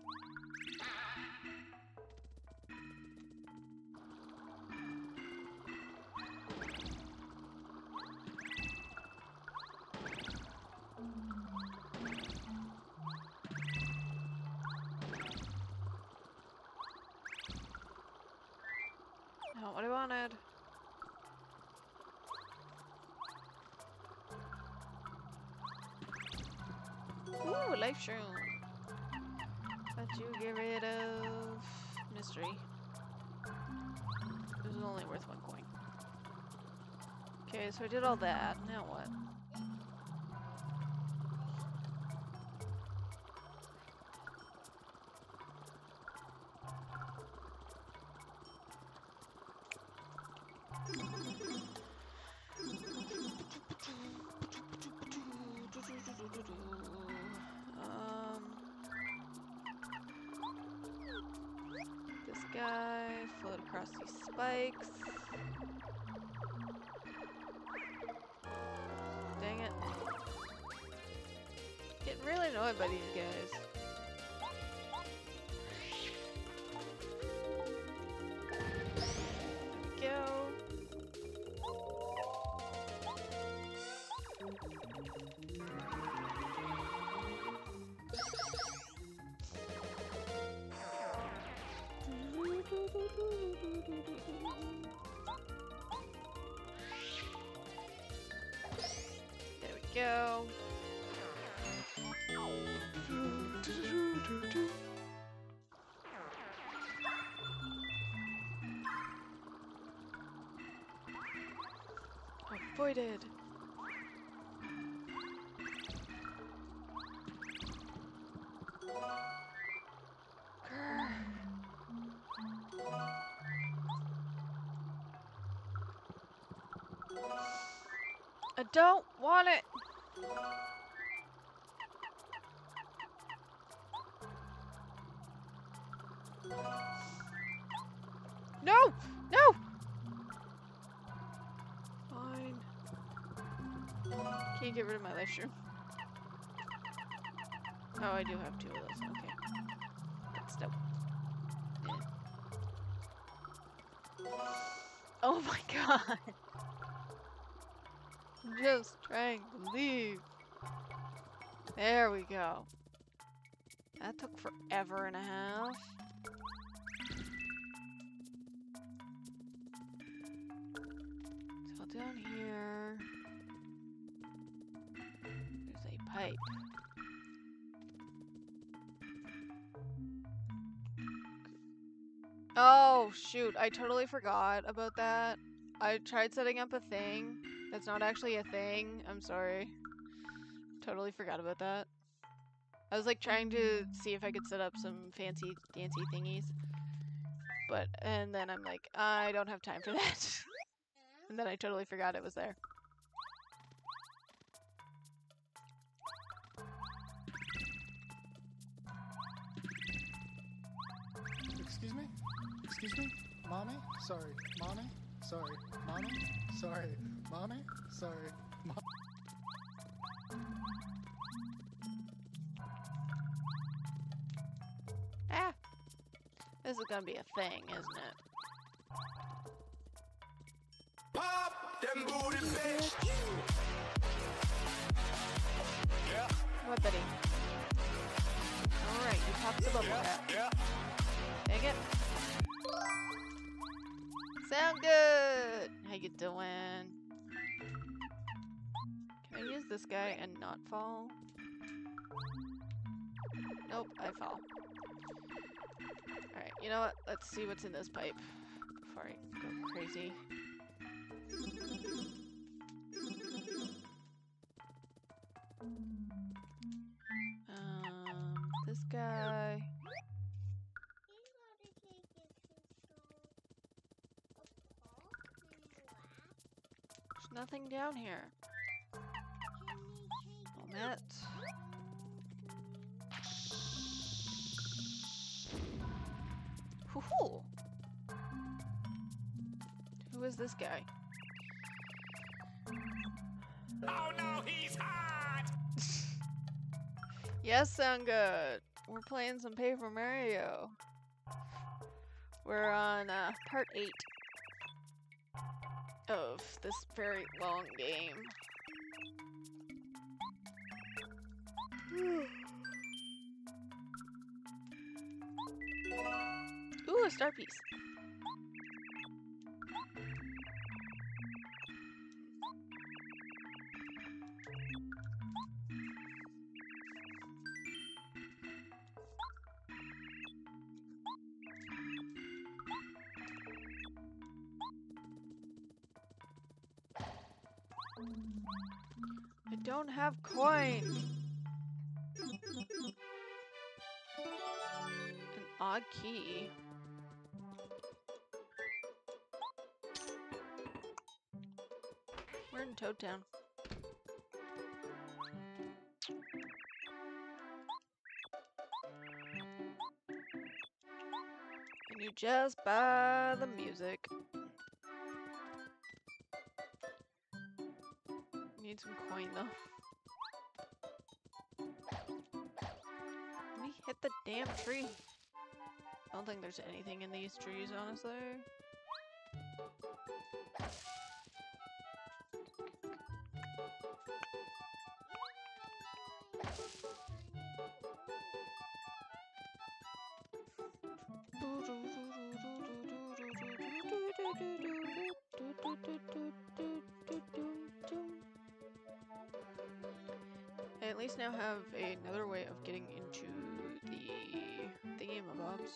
Not what I wanted. Ooh, life shroom. Let you get rid of mystery. This is only worth one coin. Okay, so I did all that. Now what? guy, float across these spikes. Dang it. Getting really annoyed by these guys. There we go. There we go. Avoided. I don't want it. No! No! Fine. Can't get rid of my life stream. Oh, I do have two of those. Okay. That's dope. Yeah. Oh my god. I'm just trying to leave. There we go. That took forever and a half. So down here, there's a pipe. Oh, shoot. I totally forgot about that. I tried setting up a thing. That's not actually a thing. I'm sorry. Totally forgot about that. I was like trying to see if I could set up some fancy dancy thingies. But, and then I'm like, I don't have time for that. And then I totally forgot it was there. Excuse me? Excuse me? Mommy? Sorry. Mommy? Sorry. Mommy? Sorry. Mommy? Sorry. Mom Ah! This is gonna be a thing, isn't it? Pop them booty, bitch. Yeah. What, Betty? Alright, you popped the bubble wrap. Yeah. Dang it. Sound good! How you doing? Can I use this guy and not fall? Nope, I fall. Alright, you know what? Let's see what's in this pipe before I go crazy. Um, this guy. There's nothing down here. Moment. Hoo-hoo! Who is this guy? Oh no, he's hot. Yes, sound good. We're playing some Paper Mario. We're on uh, part eight of this very long game. Ooh, a star piece. I don't have coin. An odd key. We're in Toad Town. I You just buy the music. Need some coin though. Let me hit the damn tree. I don't think there's anything in these trees, honestly. I at least now have another way of getting into the thingamabobs.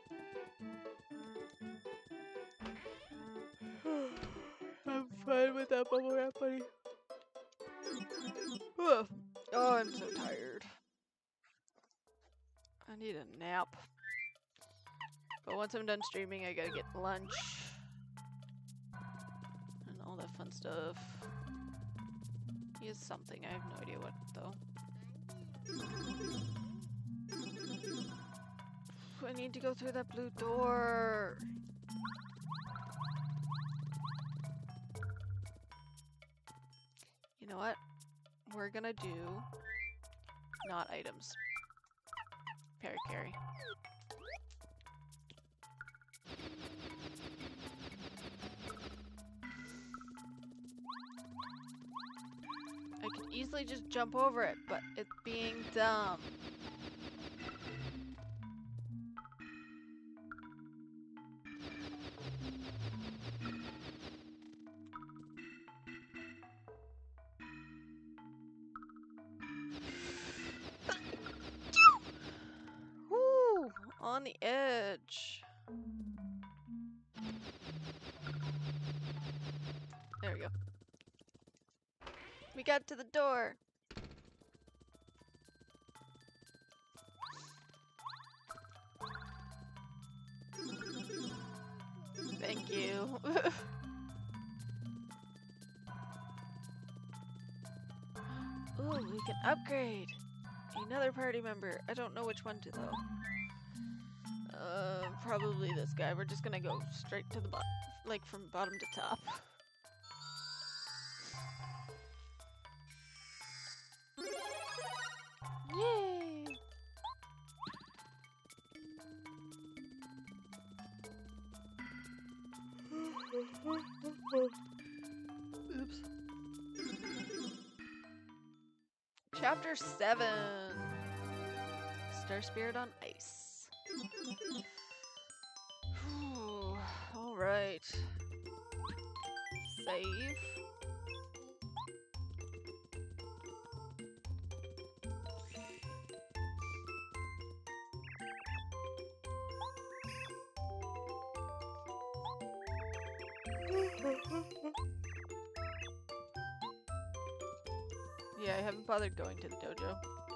I'm fine with that bubble wrap, buddy. Ugh. Oh, I'm so tired. I need a nap. But once I'm done streaming, I gotta get lunch. And all that fun stuff. He is something, I have no idea what though. I need to go through that blue door. You know what? We're gonna do not items. Parakarry. I could easily just jump over it, but it's being dumb. Woo! On the edge. There we go. We got to the door. Thank you. Ooh, we can upgrade another party member. I don't know which one to though. Uh, probably this guy. We're just gonna go straight to the bottom, like from bottom to top. Yay! Oops. Chapter seven. Star Spirit on Ice. All right. Save. Yeah, I haven't bothered going to the dojo.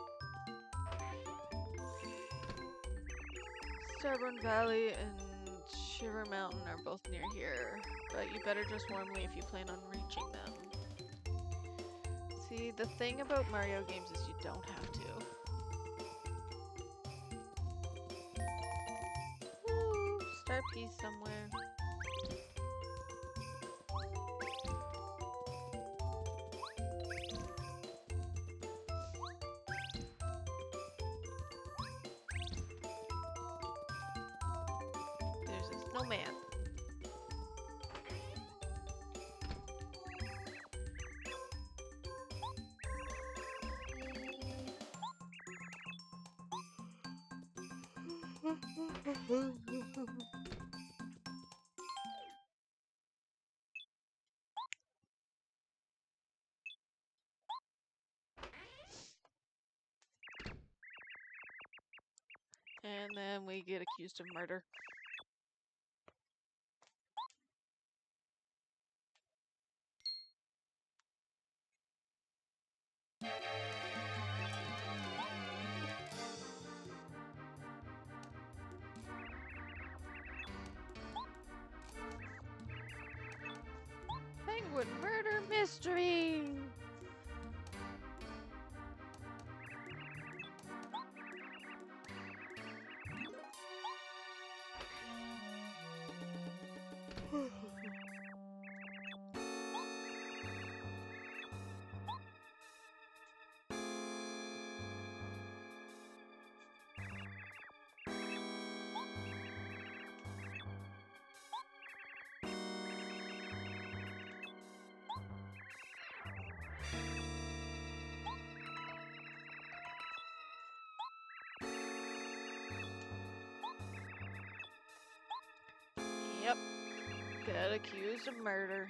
Starborn Valley and Shiver Mountain are both near here, but you better dress warmly if you plan on reaching them. See, the thing about Mario games is you don't have to. Woo! Star piece somewhere. Man. And then we get accused of murder. Penguin murder mystery! Yep. Got accused of murder.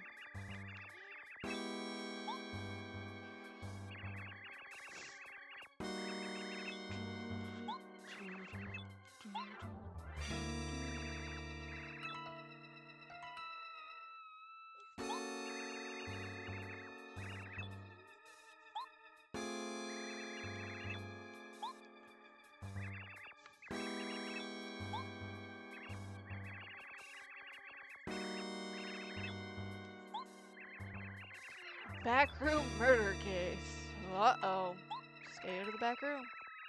Backroom murder case. Uh-oh. Just get out of the back room.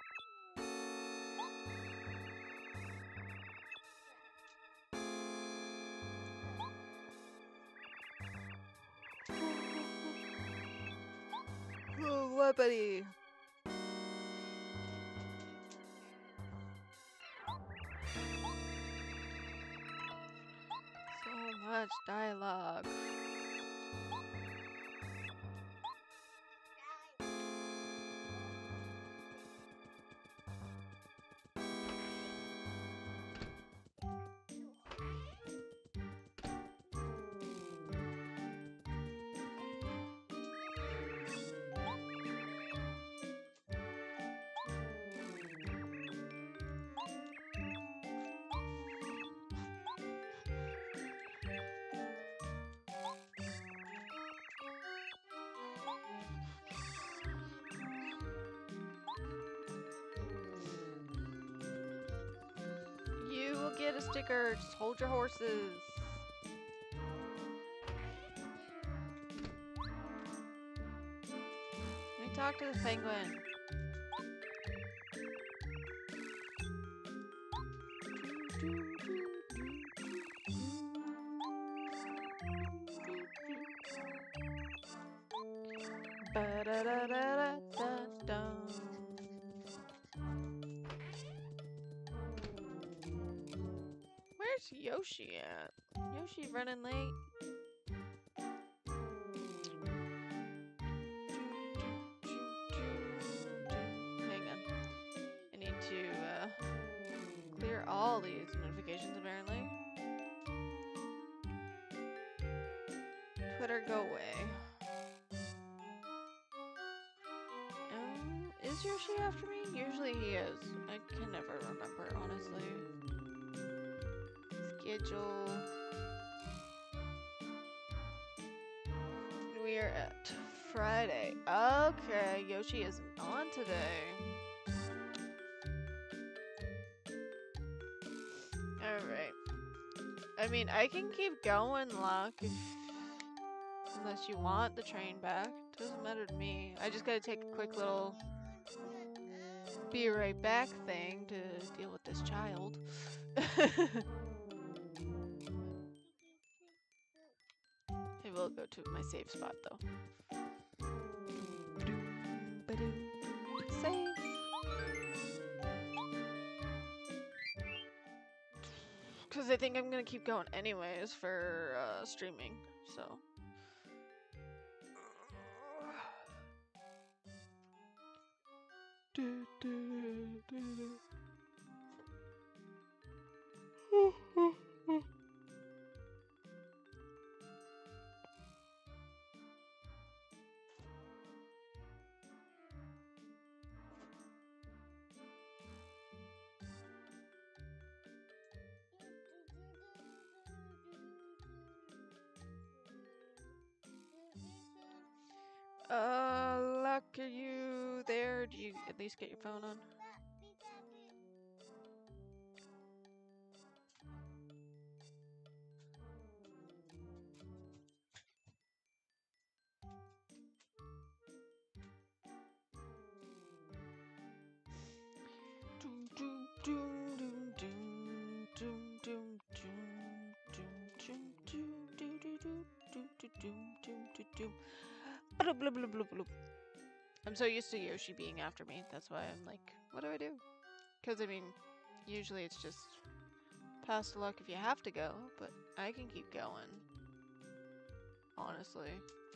Oh, what, buddy? So much dialogue. You will get a sticker. Just hold your horses. Let me talk to the penguin. Ba-da-da-da-da-da-da. Where's Yoshi at? Yoshi running late. Hang on. I need to uh, clear all these notifications apparently. Twitter, go away. Um, is Yoshi after me? Usually he is. I can never remember, honestly. Schedule. We are at Friday. Okay, Yoshi isn't on today. Alright. I mean, I can keep going, Luck, if, unless you want the train back. Doesn't matter to me. I just gotta take a quick little be right back thing to deal with this child. I will go to my safe spot though. Save. Because I think I'm gonna keep going anyways for uh, streaming, so. Uh, Luck, are you there? Do you at least get your phone on? I'm so used to Yoshi being after me. That's why I'm like, what do I do? Because, I mean, usually it's just pass the luck if you have to go, but I can keep going. Honestly.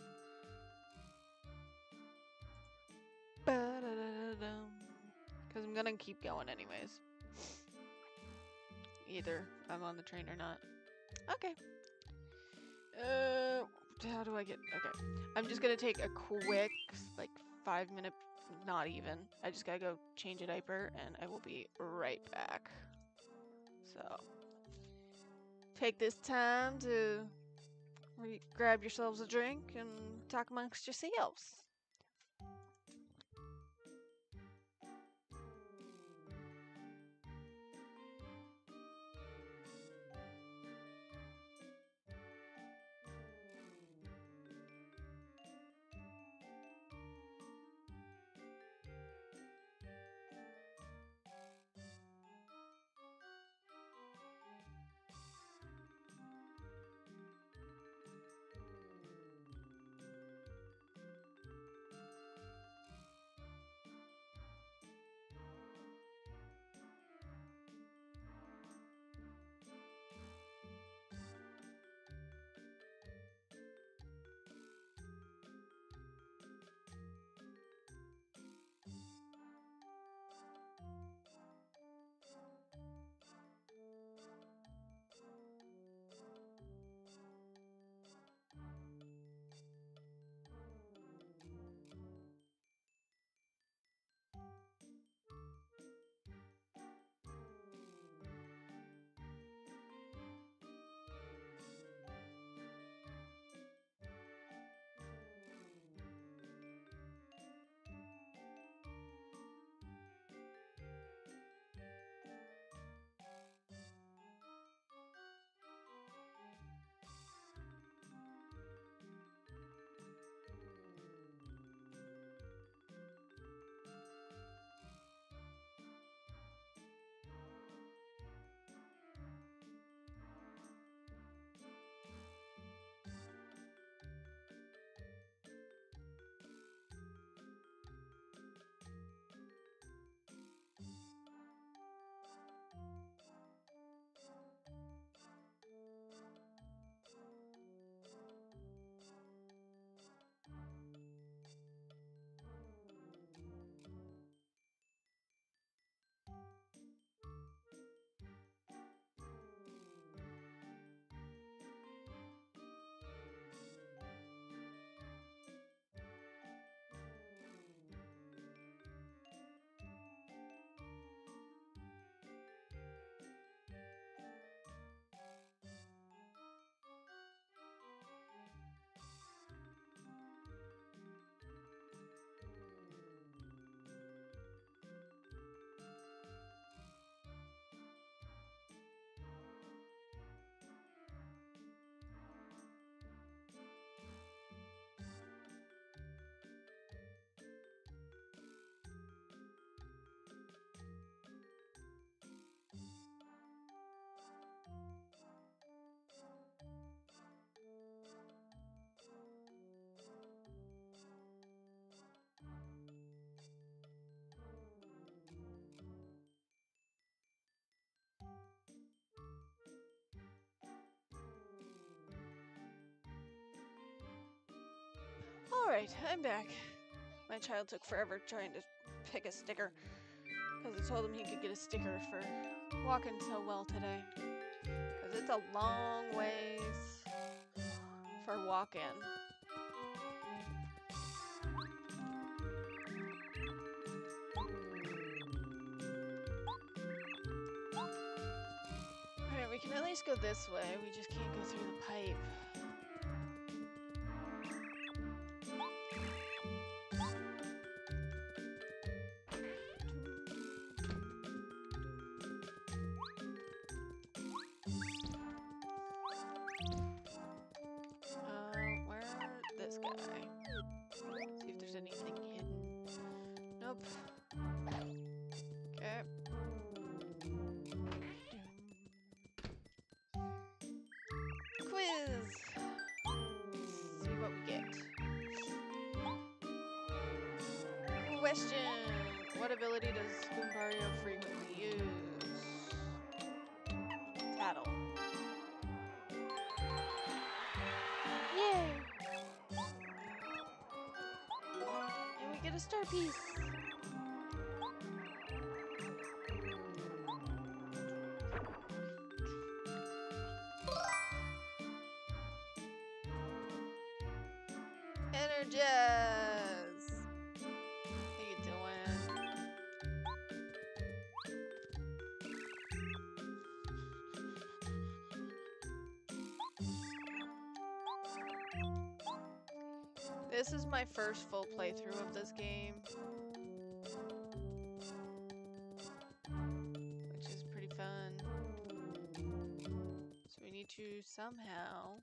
Because I'm gonna keep going anyways. Either I'm on the train or not. Okay. Uh, how do I get? Okay, I'm just gonna take a quick, like five minute, not even. I just gotta go change a diaper, and I will be right back. So, take this time to re grab yourselves a drink and talk amongst yourselves. Alright, I'm back. My child took forever trying to pick a sticker, because I told him he could get a sticker for walking so well today. Because it's a long ways for walking. Alright, we can at least go this way, we just can't go through the pipe. Question. What ability does Goombario frequently use? Tattle. Yay! And we get a star piece. Energize! How you doing? This is my first full playthrough of this game. Which is pretty fun. So we need to somehow...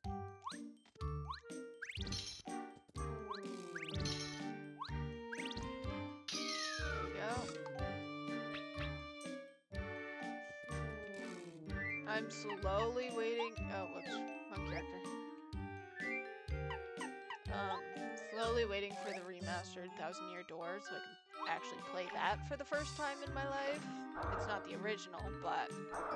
I'm slowly waiting. Oh, whoops, wrong character. Um, slowly waiting for the remastered Thousand Year Door so I can actually play that for the first time in my life. It's not the original, but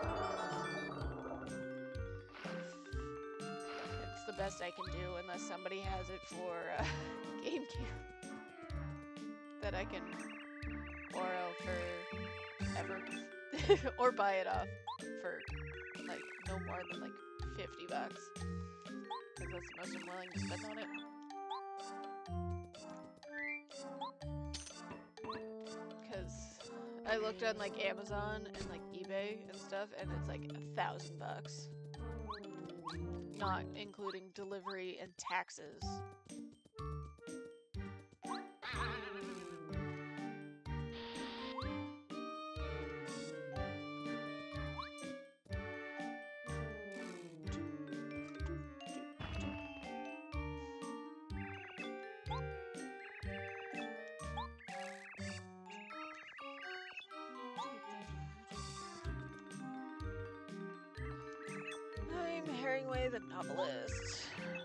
it's the best I can do unless somebody has it for uh, GameCube that I can borrow for ever or buy it off for like no more than like fifty bucks, because that's the most I'm willing to spend on it. Because I looked on like Amazon and like eBay and stuff, and it's like a thousand bucks, not including delivery and taxes. The Novelist.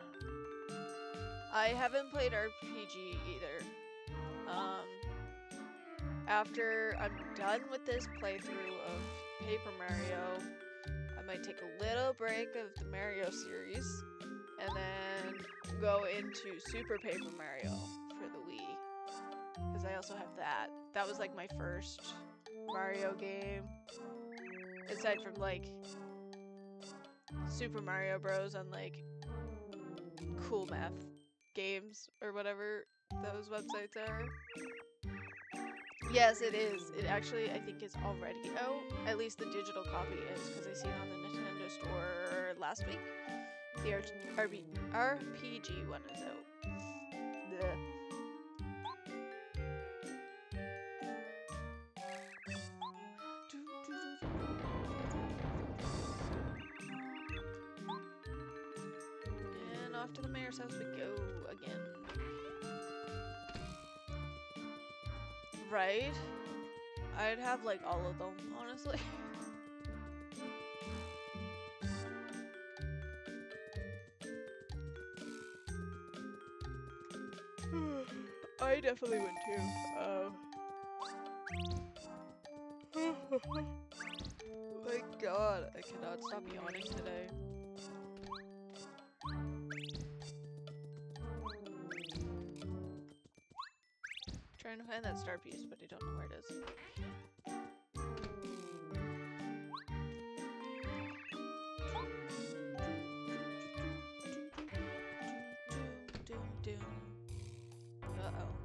I haven't played R P G either. Um, after I'm done with this playthrough of Paper Mario, I might take a little break of the Mario series and then go into Super Paper Mario for the Wii, because I also have that. That was like my first Mario game, aside from like Super Mario Bros. On like Cool Math Games or whatever those websites are. Yes, it is. It actually, I think, is already out. At least the digital copy is, because I seen it on the Nintendo store last week. The R P G one is out. Blech. Off to the mayor's house we go again. Right? I'd have like all of them, honestly. I definitely would too. Um, my god, I cannot stop yawning today. Trying to find that star piece, but I don't know where it is. Uh-oh.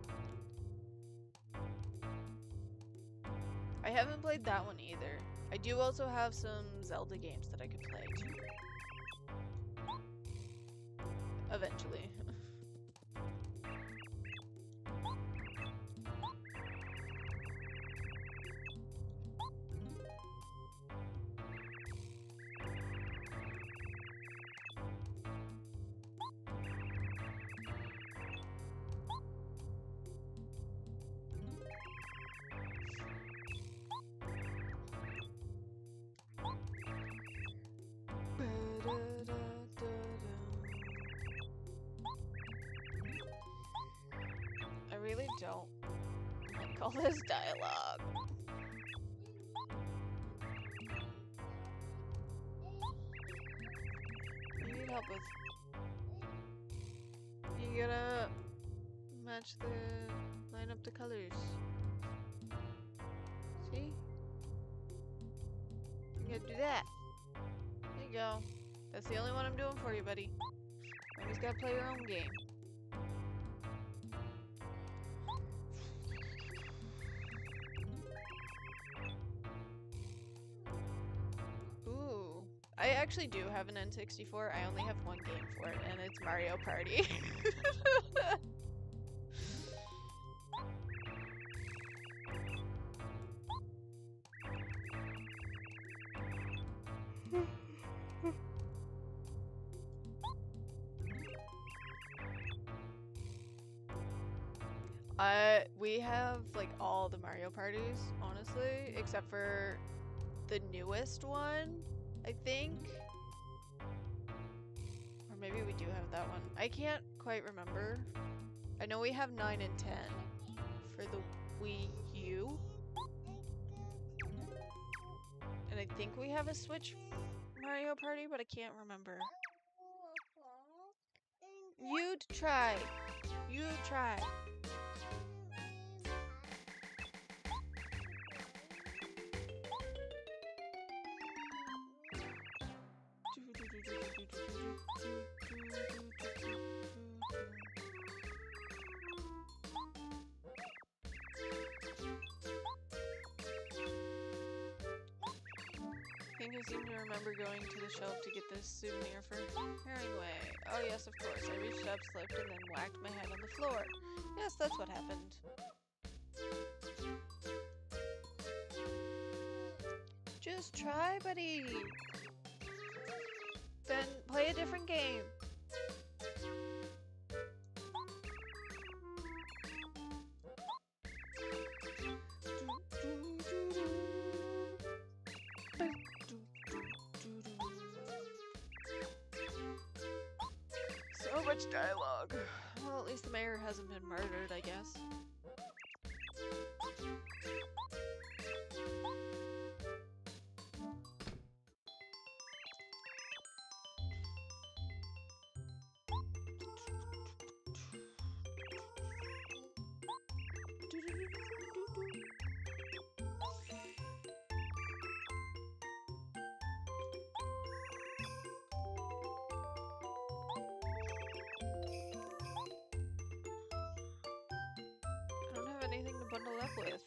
I haven't played that one either. I do also have some Zelda games that I could play too. Eventually. I really don't like all this dialogue. What do you need help with? You gotta match the, line up the colors. See? You gotta do that. There you go. That's the only one I'm doing for you, buddy. You just gotta play your own game. I actually do have an N sixty-four. I only have one game for it, and it's Mario Party. Uh, we have like all the Mario parties, honestly, except for the newest one, I think. Or maybe we do have that one. I can't quite remember. I know we have nine and ten for the Wii U. And I think we have a Switch Mario Party, but I can't remember. You'd try. You try. I think I seem to remember going to the shelf to get this souvenir for Herringway. Oh yes, of course. I reached up, slipped, and then whacked my head on the floor. Yes, that's what happened. Just try, buddy. Then play a different game. So much dialogue. Well, at least the mayor hasn't been murdered, I guess. I don't have anything to bundle up with.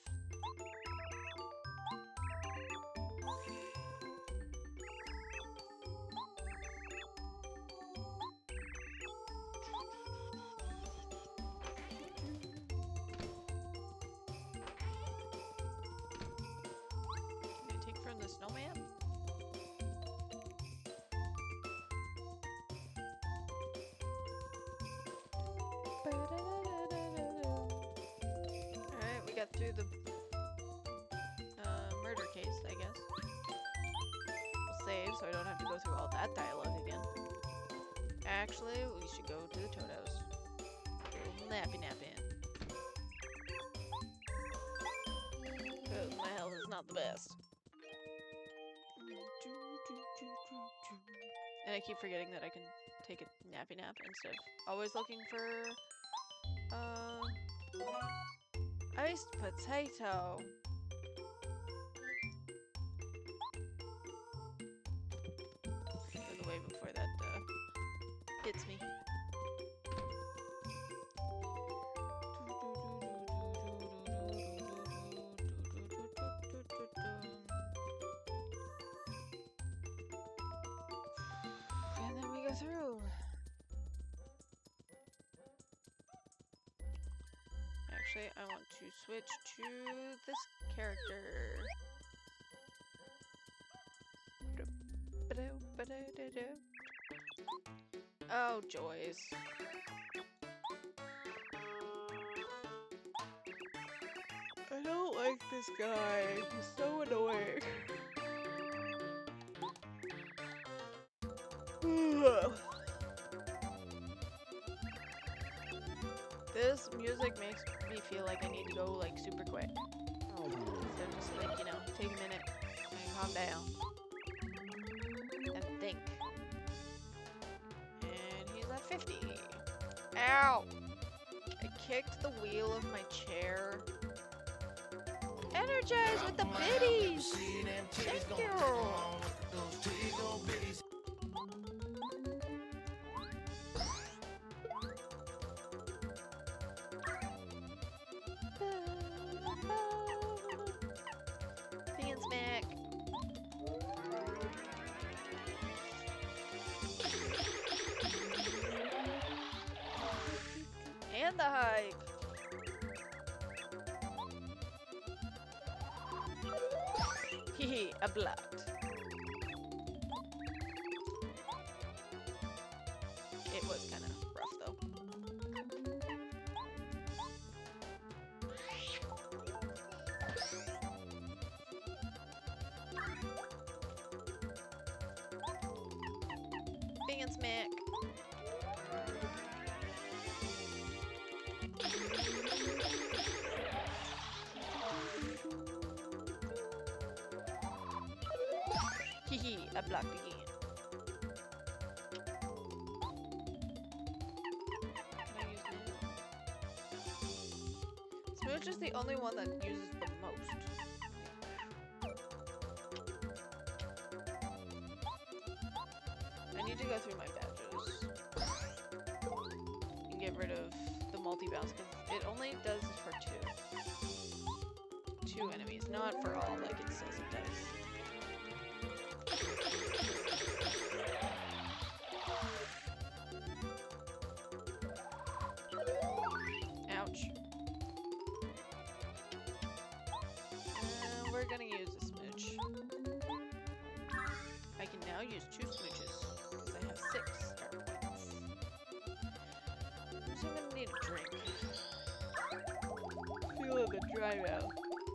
Can I take from the snowman? Alright, we got through the uh, murder case, I guess. We'll save so I don't have to go through all that dialogue again. Actually, we should go to the Toad House. Go nappy nappy. Because my health is not the best. And I keep forgetting that I can take a nappy nap instead of always looking for uh iced potato. Out of the way before that uh, hits me. And then we go through. Actually, I want to switch to this character. Oh, joys. I don't like this guy. He's so annoying. This music makes me feel like I need to go like super quick. Instead of just like, you know, take a minute and calm down. And think. And he's at fifty. Ow! I kicked the wheel of my chair. Energize with the biddies! Thank you! Being smack. Panda Hive. Hehe, a blocked. It was kind of rough though. Bing and smack. Hehe, I blocked again. Can I use Smooch? Smooch is the only one that uses the most. I need to go through my badges and get rid of the multi-bounce because it only does this for two. Two enemies, not for all like it says it does. Ouch. Uh, we're gonna use a smooch. I can now use two smooches because I have six star points. So I'm gonna need a drink. Feel a little bit dry now.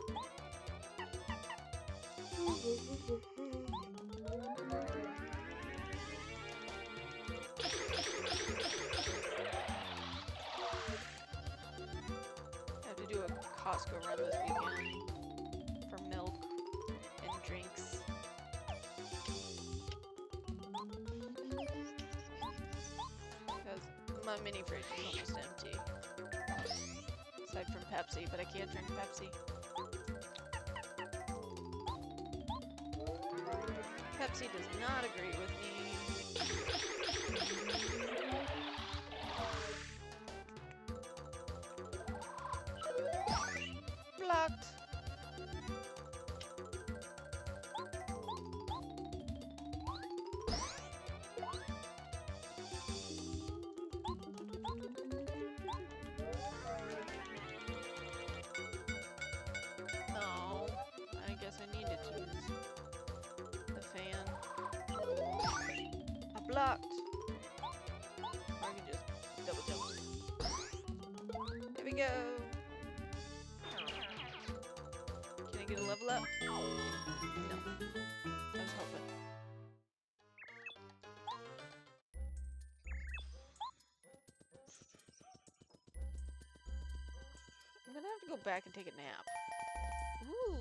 I have to do a Costco run this weekend for milk and drinks. Because my mini fridge is almost empty. Aside from Pepsi, but I can't drink Pepsi. Pepsi does not agree with me. Blocked. Oh, I guess I needed to use the fan. I blocked. Or I can just double jump. There we go. Can I get a level up? No. I was hoping. I'm gonna have to go back and take a nap. Ooh.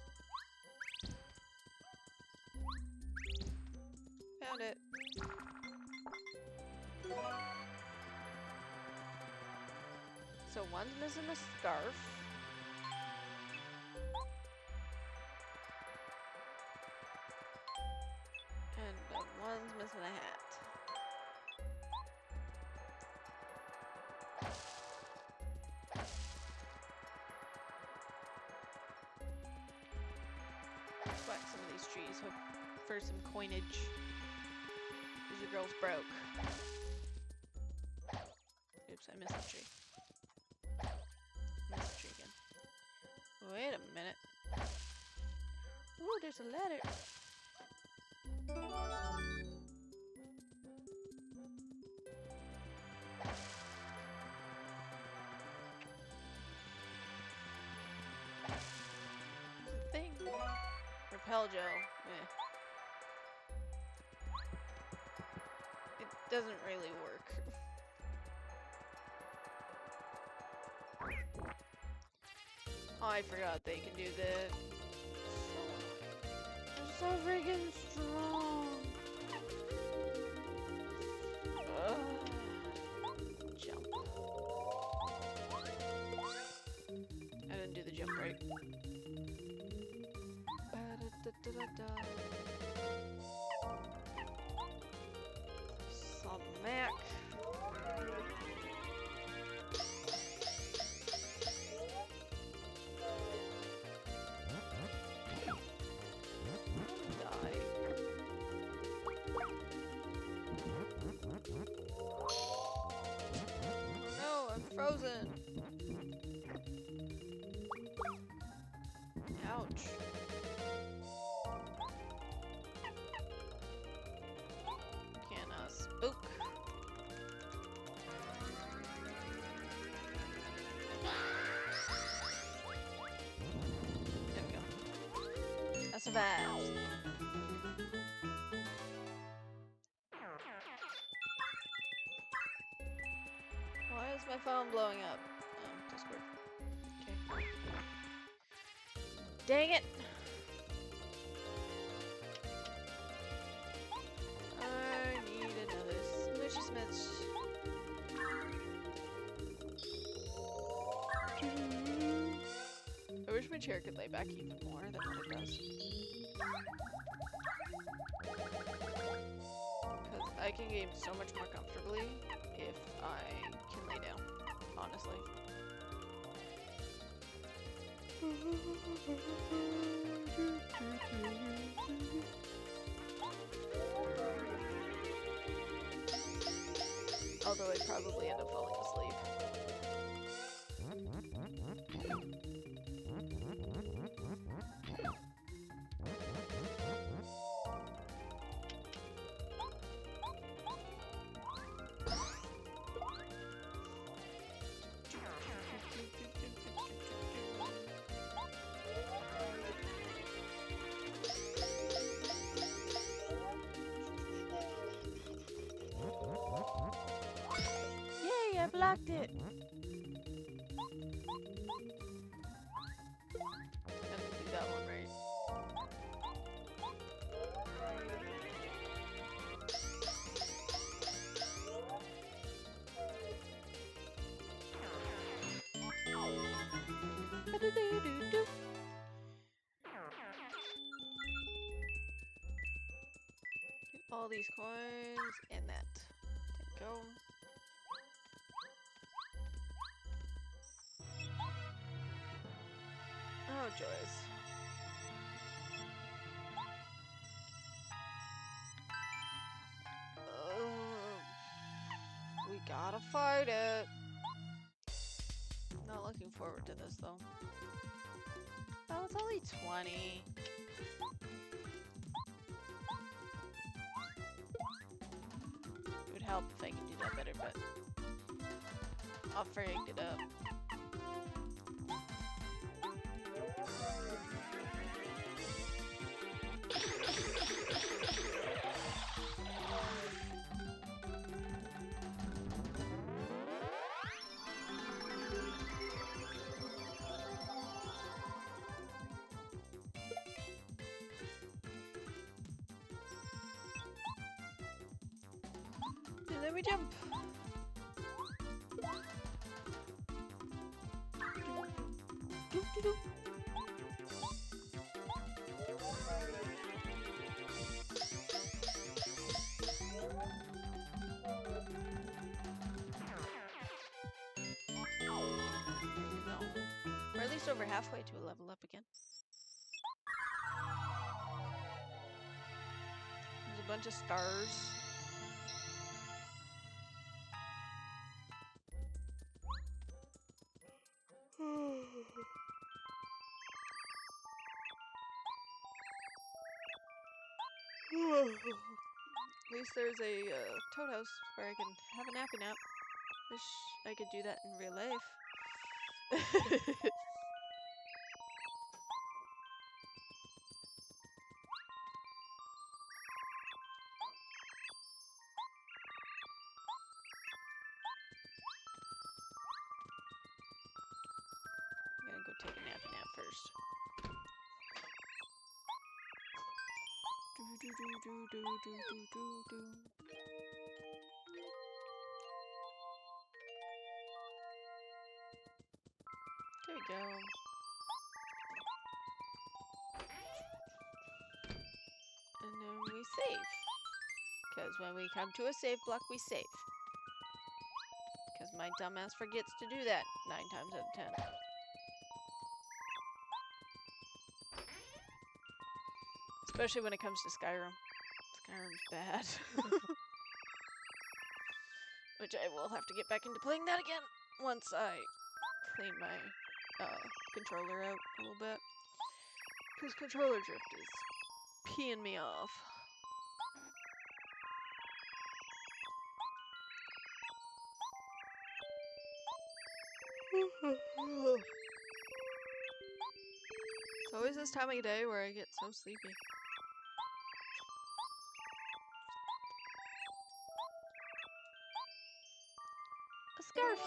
Found it. So one's missing a scarf. And uh, one's missing a hat. Whack some of these trees, hope for some coinage. Because your girl's broke. Oops, I missed a tree. Missed a tree again. Wait a minute. Ooh, there's a ladder. There's a thing. Repel gel. Eh. It doesn't really work. Oh, I forgot they can do that. So, so friggin' strong. Ugh. Jump. I didn't do the jump right. Ba-da-da-da-da-da. Smack. frozen. Ouch. Can uh, spook. There we go. I survived. Why is my phone blowing up? Oh, Discord. Okay. Dang it! I need another smushy smitch. I wish my chair could lay back even more than what it does. Because I can game so much more comfortably if I can lay down, honestly. Although I'd probably end up falling asleep. Yay, I blocked it! I didn't do that one right. Ba-do-do-do-do. Get all these coins and that. There we go. Oh, joys. Ugh. We gotta fight it. Not looking forward to this though. Oh, it's only twenty. It would help if I could do that better, but I'll frigged it up. And then we jump. Doo, doo, doo. No. We're at least over halfway to a level up again. There's a bunch of stars. At least there's a uh, toad house where I can have a nappy nap. Wish I could do that in real life. I'm gonna go take a nappy nap first. Do do do do do do do do do. There we go. And then we save. Because when we come to a save block, we save. Because my dumbass forgets to do that nine times out of ten. Especially when it comes to Skyrim. Skyrim's bad. Which I will have to get back into playing that again. once I clean my uh, controller out a little bit. Because controller drift is peeing me off. It's always this time of day where I get so sleepy. A scarf!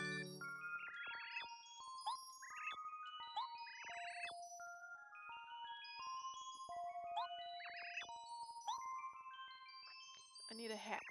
I need a hat.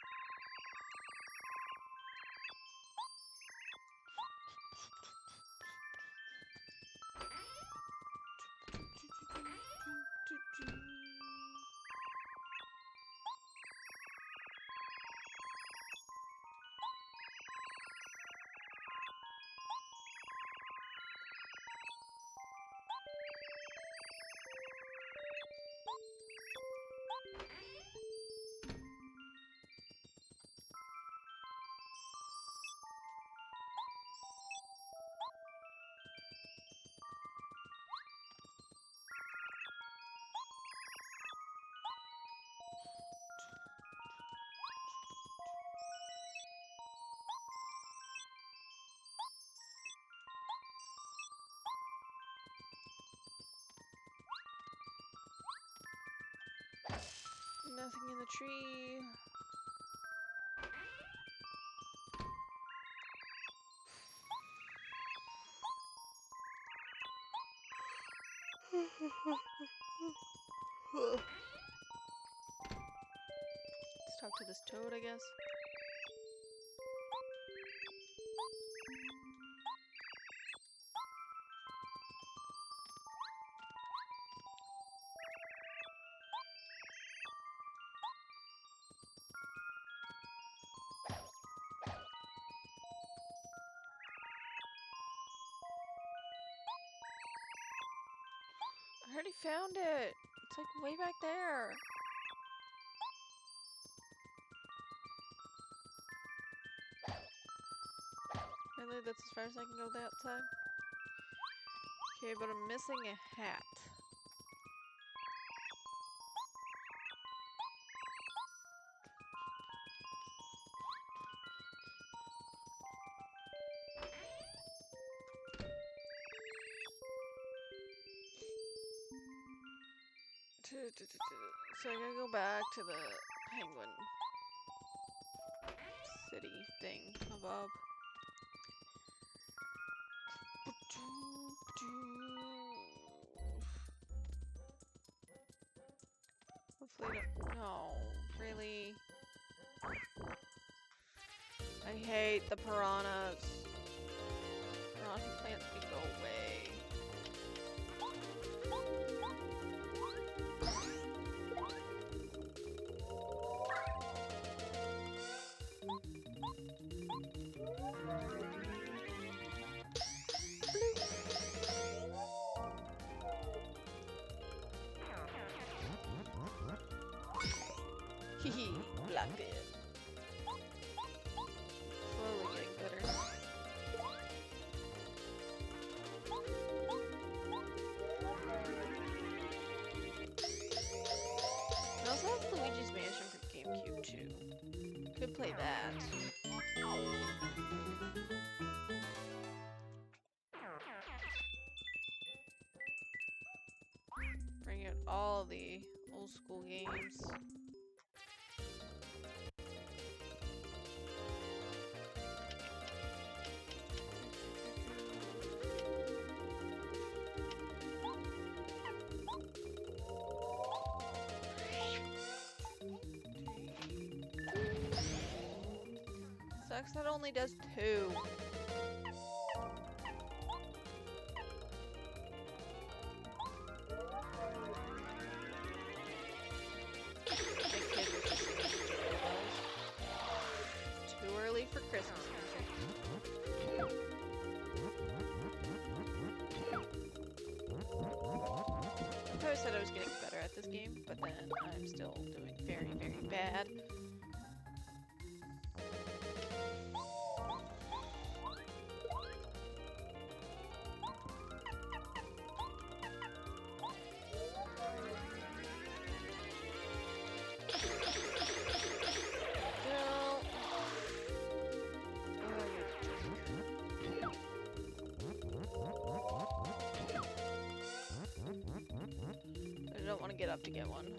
Nothing in the tree. Let's talk to this toad, I guess. I already found it. It's like way back there. Really? That's as far as I can go that side? Okay, but I'm missing a hat. So I gotta go back to the penguin city thing above. Hopefully don't- no, really? I hate the piranhas. Piranha plants can go away. Hehe, blocked it. Slowly getting better. It also has Luigi's Mansion for GameCube too. Could play that. Bring out all the old school games. Sucks that only does two. Too early for Christmas music. I probably said I was getting better at this game, but then I'm still doing very, very bad. want to get up to get one.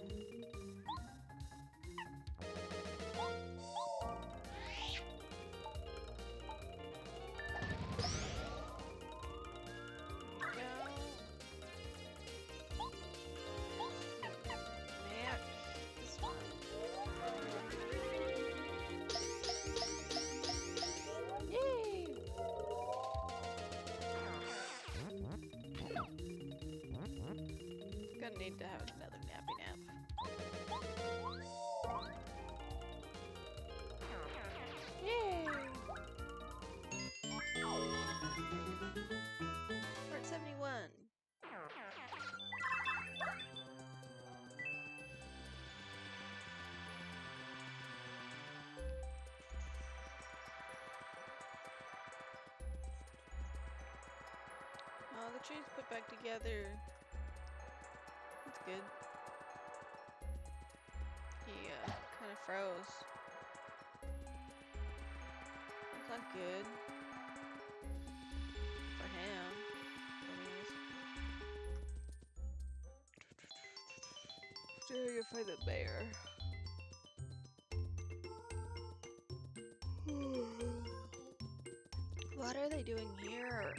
Need to have another nappy nap. Yay! Part seventy-one. Oh, the trees put back together. That's good. He uh, kind of froze. That's not good. For him. Anyways. So I gotta find the bear. What are they doing here?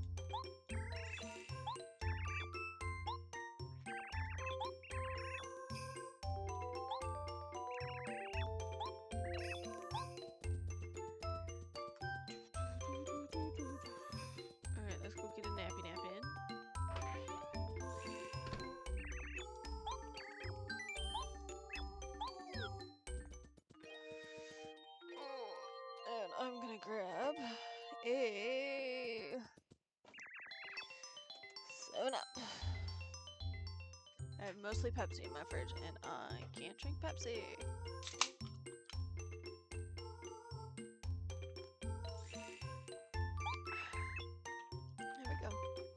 Alright, let's go get a nappy nap in. And I'm gonna grab a seven up. I have mostly Pepsi in my fridge, and I can't drink Pepsi. There we go.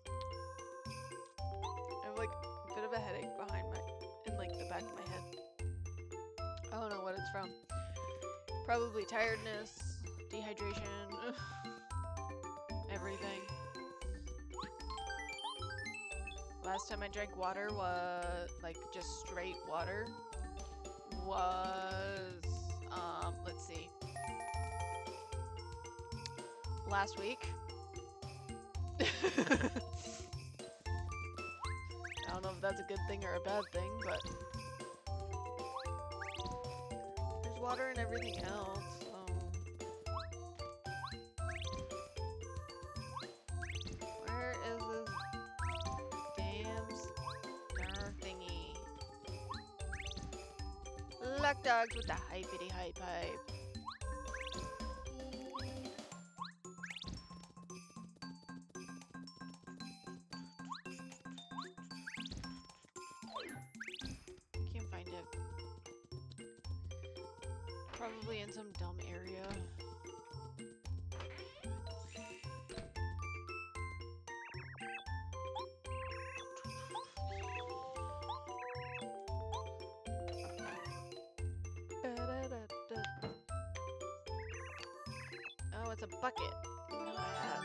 I have like a bit of a headache behind my, in like the back of my head. I don't know what it's from. Probably tiredness, dehydration, everything. Last time I drank water was, like, just straight water, was, um, let's see, last week. I don't know if that's a good thing or a bad thing, but there's water in everything else, so. Where is this damn star thingy? Luck dogs with the hypity hype hype. Can't find it. Probably in some dumb area. Oh, it's a bucket. Not that.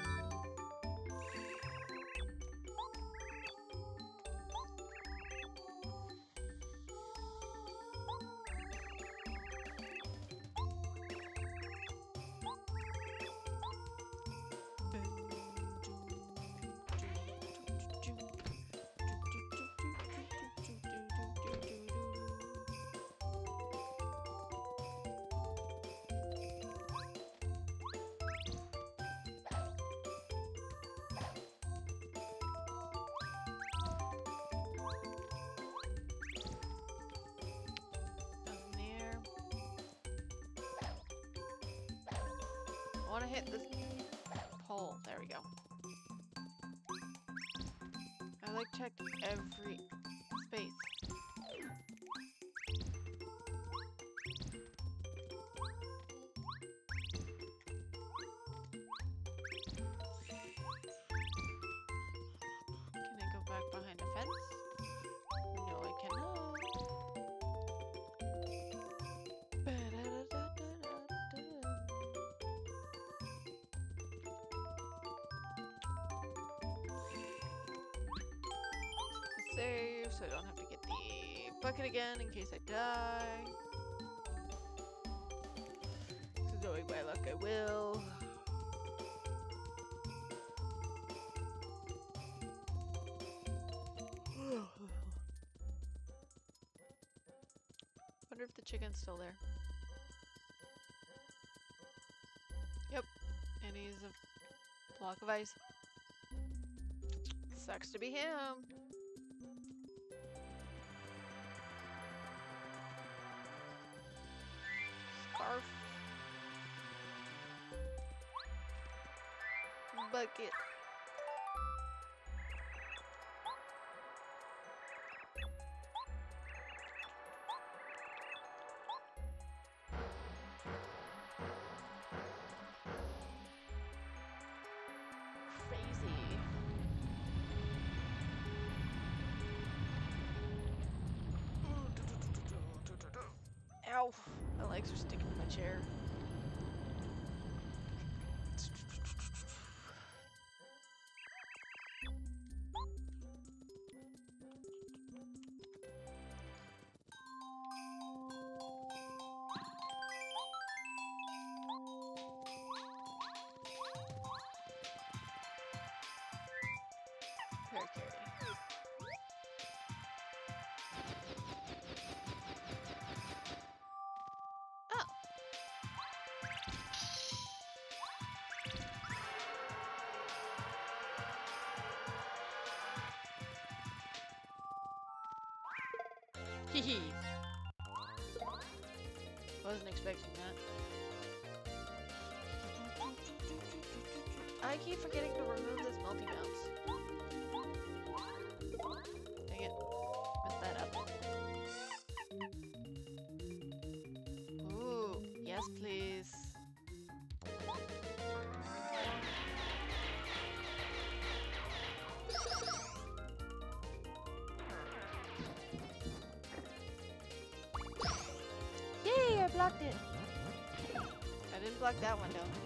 I want to hit this pole. There we go. I like checked every space. Can I go back behind a fence? No, I cannot. Save so I don't have to get the bucket again in case I die. So knowing my luck, I will. Wonder if the chicken's still there. Yep, and he's a block of ice. Sucks to be him. Scarf. Bucket. Crazy. Ow! My legs are sticking to my chair. Parakarry. Oh. Hehe. Wasn't expecting that. I keep forgetting to remove this multi-bounce. Dang it. Messed that up. Ooh, yes please. Yay, I blocked it. I didn't block that one though.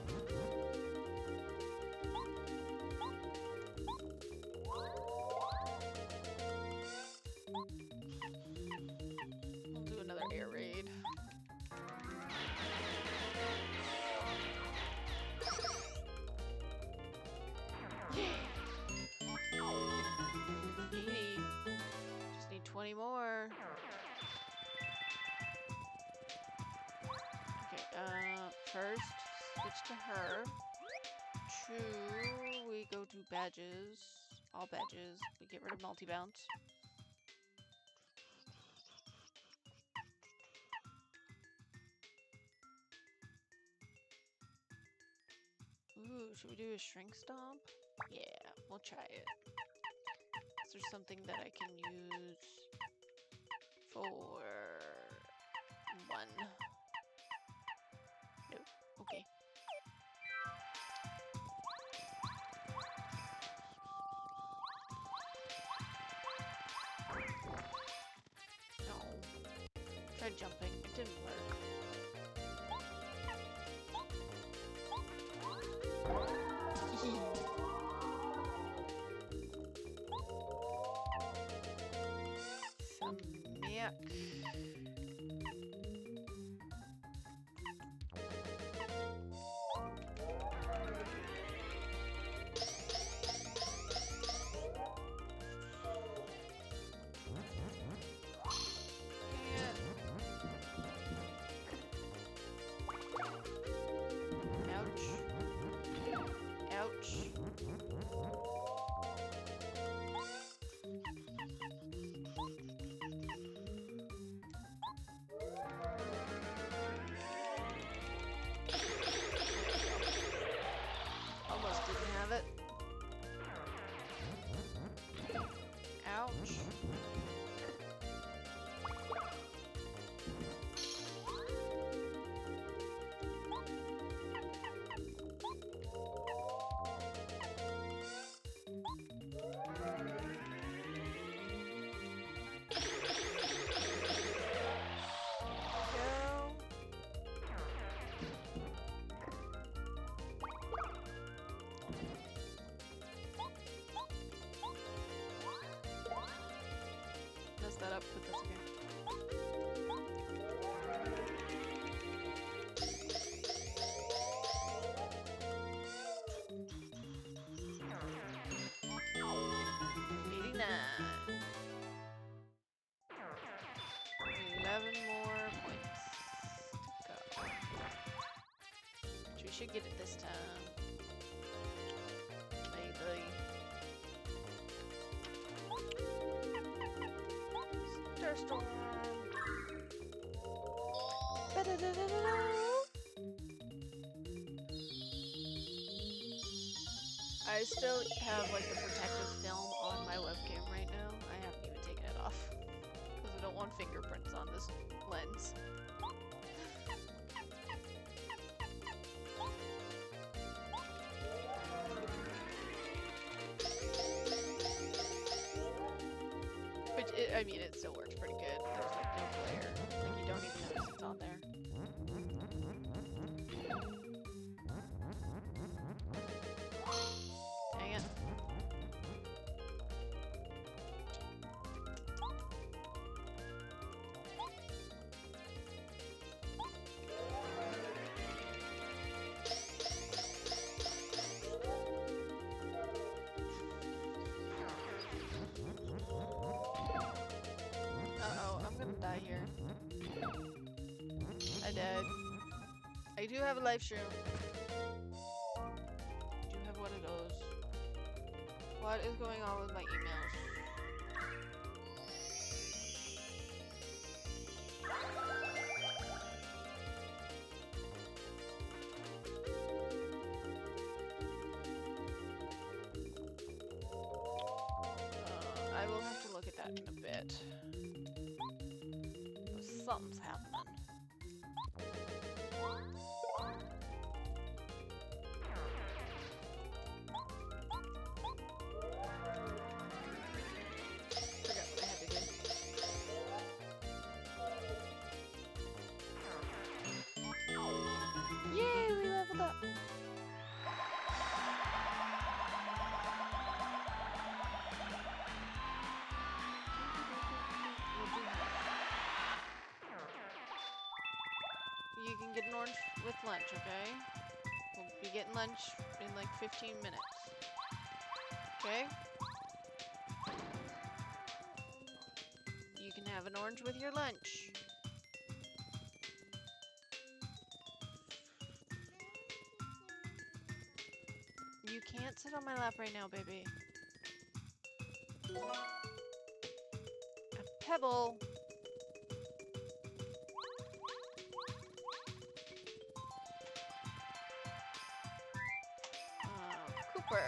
We'll do another air raid. eighty. Just need twenty more. Okay, uh, first, switch to her. Two, we go to badges. All badges. We get rid of multi-bounce. Ooh, should we do a shrink stomp? Yeah, we'll try it. Is there something that I can use for one? No. Okay. No. Tried jumping. It didn't work. Some yuck. should get it this time. Maybe. Starstorm. Ba-da-da-da-da-da. I still have like the protective film on my webcam right now. I haven't even taken it off because I don't want fingerprints on this lens. Which, it, I mean, it still works pretty good. There's like no glare. Like you don't even notice it's on there. Dang it. Uh-oh, I'm gonna die here. I died. I do have a life shroom. I do have one of those. What is going on with my emails? Uh, I will have to look at that in a bit. Something's happening. Forgot what I had to do. Yay, we leveled up. You can get an orange with lunch, okay? We'll be getting lunch in like fifteen minutes. Okay? You can have an orange with your lunch. You can't sit on my lap right now, baby. A pebble. Cooper.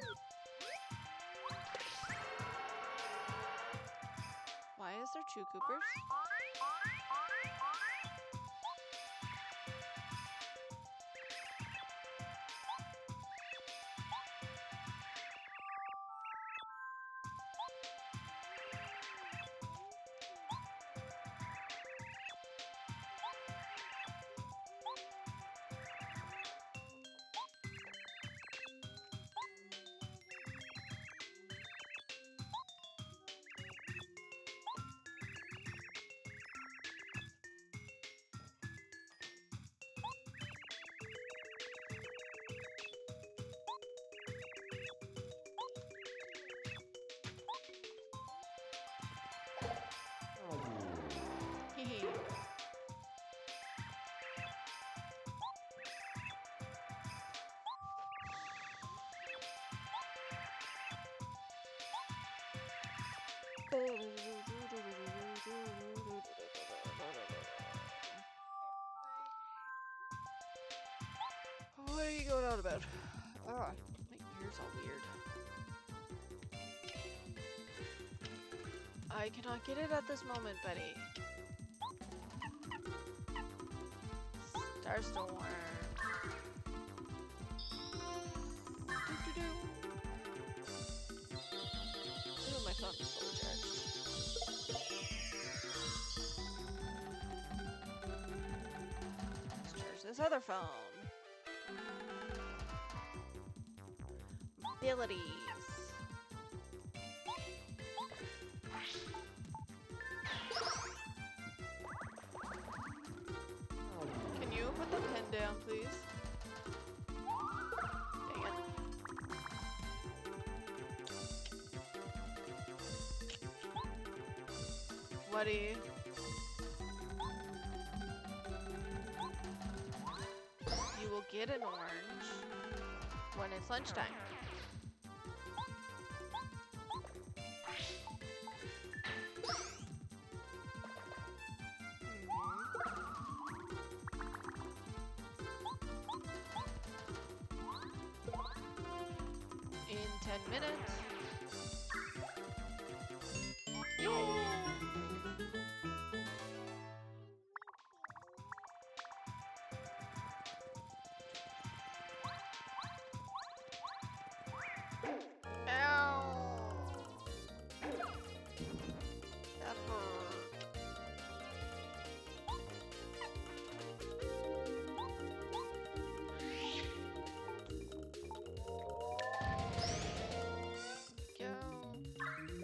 Why is there two Coopers? Hehe. What are you going on about? Ah, my ears all weird. I cannot get it at this moment, buddy. Starstorm. Doo-doo-doo. Ooh, my phone is fully charged. Let's charge this other phone. Abilities. Can you put the pen down, please? Dang it. Buddy. You will get an orange when it's lunchtime. In ten minutes. Yay! Ow! That hurt. Go.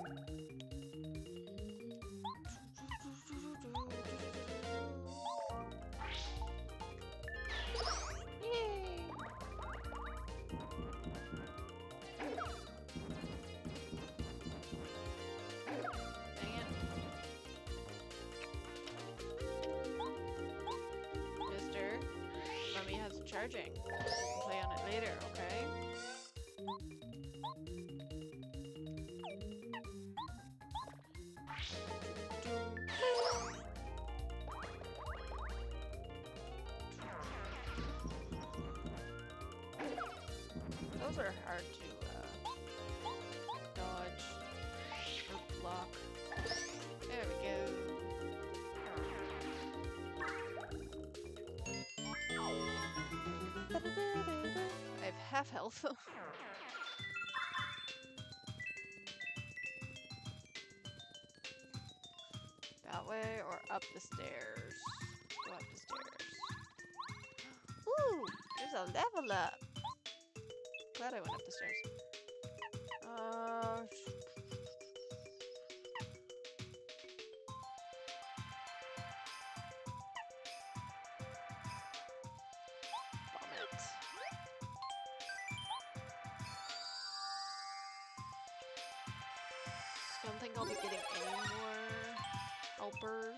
Yay! Dang it. Mister, Mummy has it charging. We can play on it later, okay? Those are hard to uh, dodge or block. There we go. I have half health. That way or up the stairs? Go up the stairs. Ooh, there's a level up. Glad I went up the stairs. Uh, vomit. Don't think I'll be getting any more helpers.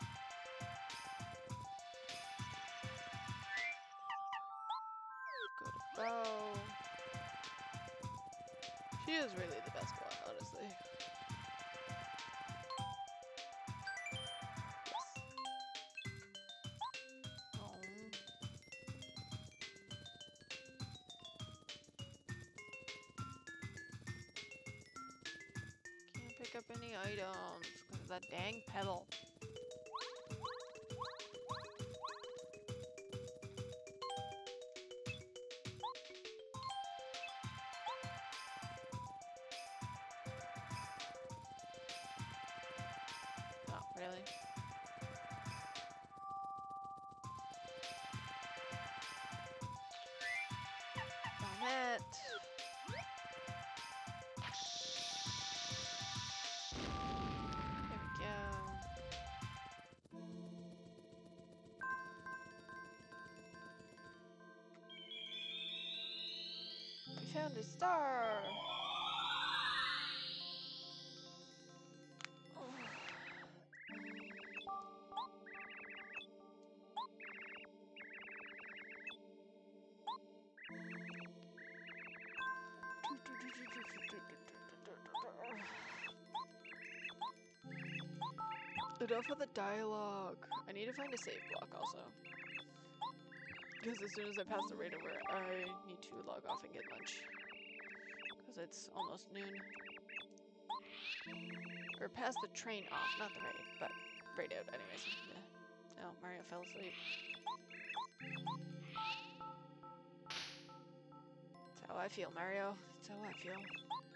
Go to Bo. She is really the best one, honestly. Yes. Oh. Can't pick up any items because of that dang pedal. Oh, really? Vomit. There we go. We found a star. Enough of the dialogue. I need to find a save block also. Because as soon as I pass the raid over, I need to log off and get lunch. Because it's almost noon. Or pass the train off, not the raid, but raid out anyways. Yeah. Oh, Mario fell asleep. That's how I feel, Mario. That's how I feel.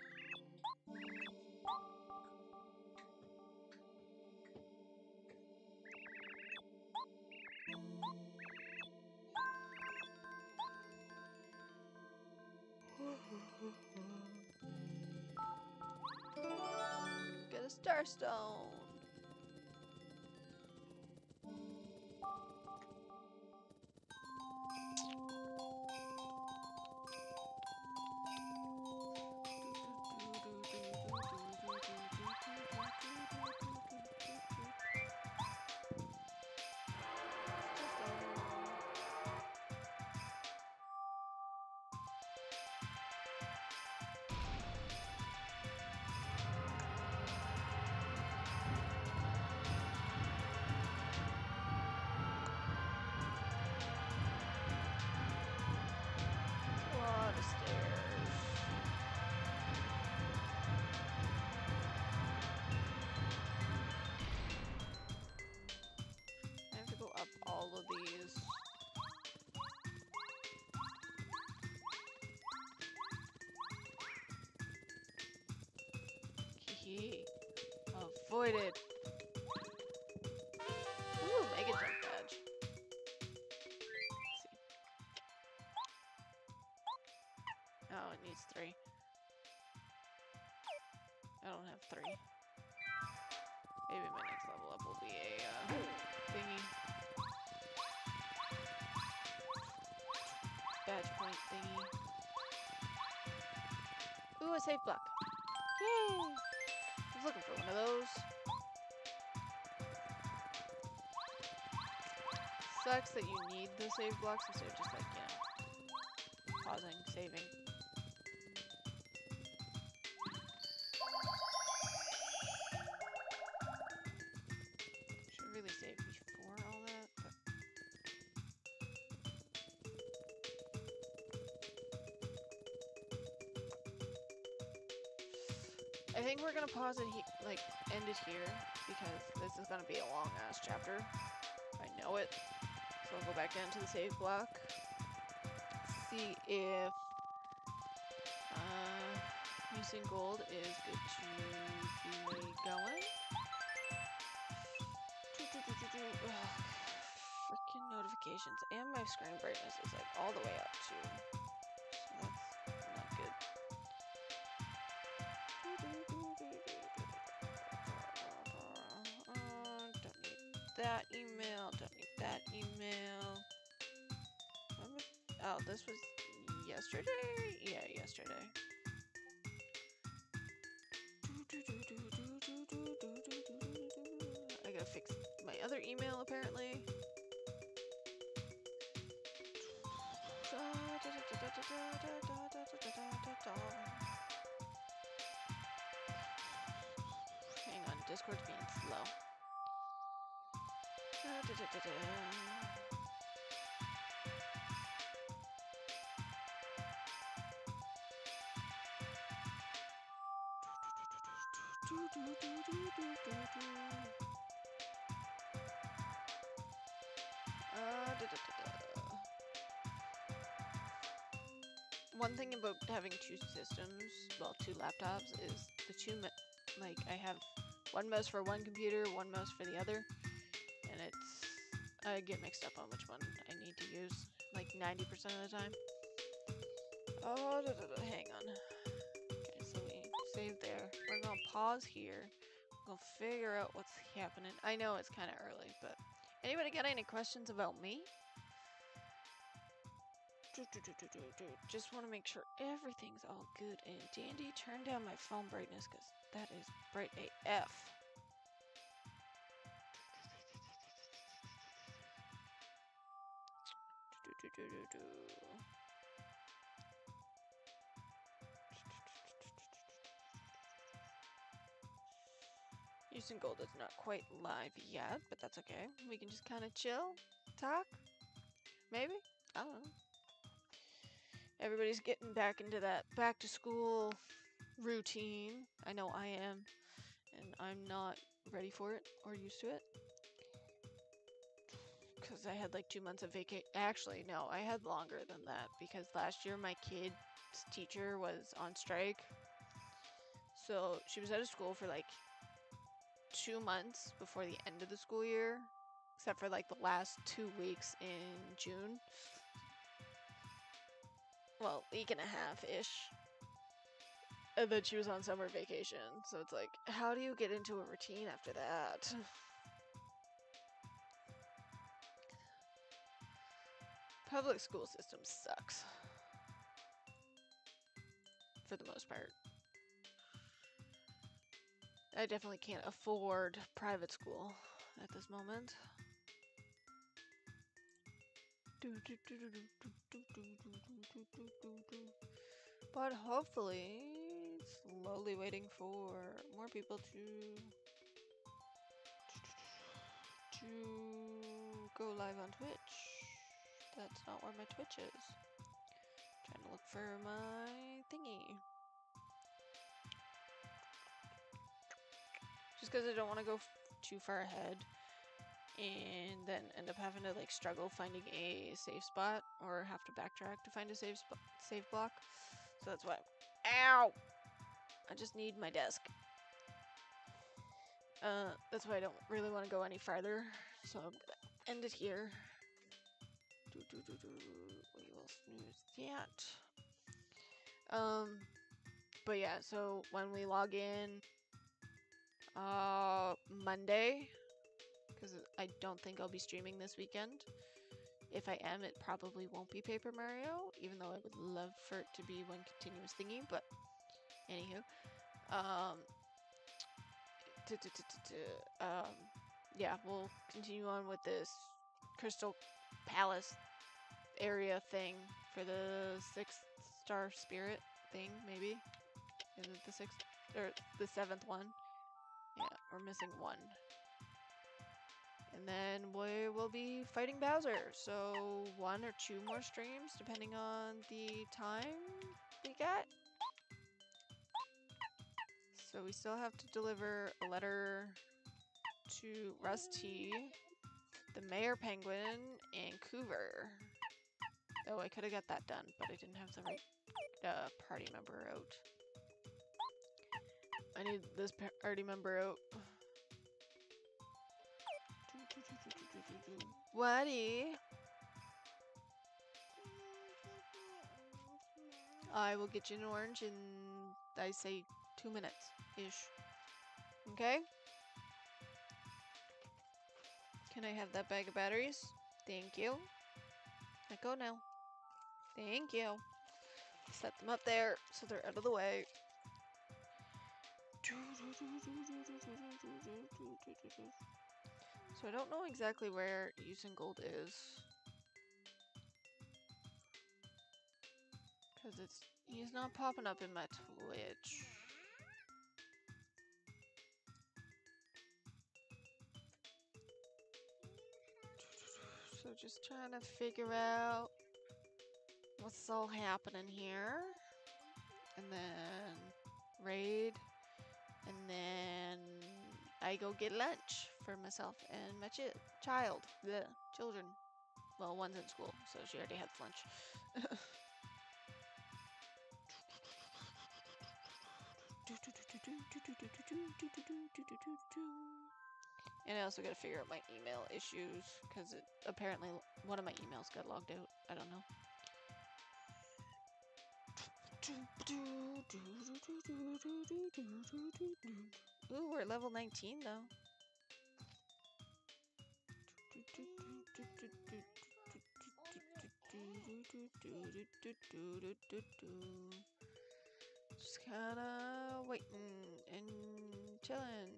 Get a Starstone. key. Avoided. Ooh, mega jump badge. Let's see. Oh, it needs three. I don't have three. Maybe my next level up will be a uh, thingy. Badge point thingy. Ooh, a safe block. Yay! I was looking for one of those. Sucks that you need the save blocks instead of just like, you know, pausing, saving. Should really save before all that, but I think we're gonna pause it, he like, end it here, because this is gonna be a long-ass chapter. I know it. So I'll go back down to the save block. See if uh, using gold is good to be going. Freaking notifications. And my screen brightness is like all the way up too. So that's not good. Uh, don't need that email. Don't need that email. Oh, this was yesterday? Yeah, yesterday. I gotta fix my other email apparently. Hang on, Discord's being slow. Uh, da, da, da, da. One thing about having two systems, well, two laptops, is the two, like, I have one mouse for one computer, one mouse for the other, and it's, I get mixed up on which one I need to use, like, ninety percent of the time. Oh, da, da, da, hang on. Okay, so we save there. We're gonna pause here. We're gonna figure out what's happening. I know it's kind of early, but anybody got any questions about me? Do, do, do, do, do, do. Just want to make sure everything's all good and dandy. Turn down my phone brightness because that is bright A F. Do, do, do, do, do. Houston Gold is not quite live yet, but that's okay. We can just kind of chill, talk, maybe? I don't know. Everybody's getting back into that back to school routine. I know I am, and I'm not ready for it or used to it. Because I had like two months of vacation. Actually, no, I had longer than that because last year my kid's teacher was on strike. So she was out of school for like two months before the end of the school year, except for like the last two weeks in June. Well, week and a half-ish. And then she was on summer vacation. So it's like, how do you get into a routine after that? Public school system sucks. For the most part. I definitely can't afford private school at this moment. But hopefully, slowly waiting for more people to to go live on Twitch. That's not where my Twitch is. Trying to look for my thingy. Just because I don't want to go f too far ahead and then end up having to like struggle finding a safe spot or have to backtrack to find a safe spot, safe block. So that's why. Ow! I just need my desk. Uh, that's why I don't really want to go any farther. So I'm gonna end it here. Do, do, do, do. We will snooze that. Um, but yeah, so when we log in, uh, Monday, because I don't think I'll be streaming this weekend. If I am, it probably won't be Paper Mario, even though I would love for it to be one continuous thingy, but anywho. Um, duh, duh, duh, duh, duh, um, yeah, we'll continue on with this Crystal Palace area thing for the sixth star spirit thing, maybe? Is it the sixth, or the seventh one? Yeah, we're missing one. And then we will be fighting Bowser, so one or two more streams, depending on the time we get. So we still have to deliver a letter to Rusty, the Mayor Penguin, and Coover. Oh, I could have got that done, but I didn't have the right uh, party member out. I need this party member out. Waddy! I will get you an orange in, I say, two minutes-ish. Okay? Can I have that bag of batteries? Thank you. Let go now. Thank you. Set them up there so they're out of the way. So I don't know exactly where Usain Gold is. Because it's he's not popping up in my Twitch. So just trying to figure out what's all happening here. And then raid. And then I go get lunch for myself and my chi child. The children. Well, one's in school, so she already had lunch. And I also gotta figure out my email issues, because it apparently one of my emails got logged out. I don't know. Ooh, we're at level nineteen though. Just kinda waiting and chilling.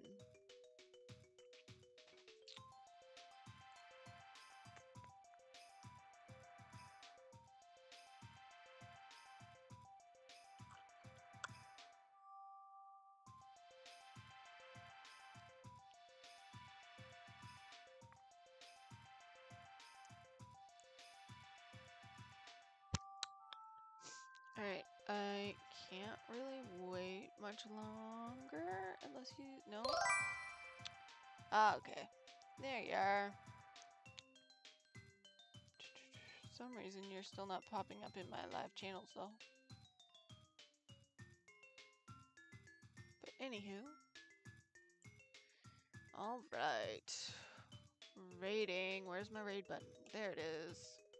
Alright, I can't really wait much longer unless you... No? Ah, okay. There you are. For some reason you're still not popping up in my live channels though. But anywho. Alright. Raiding. Where's my raid button? There it is.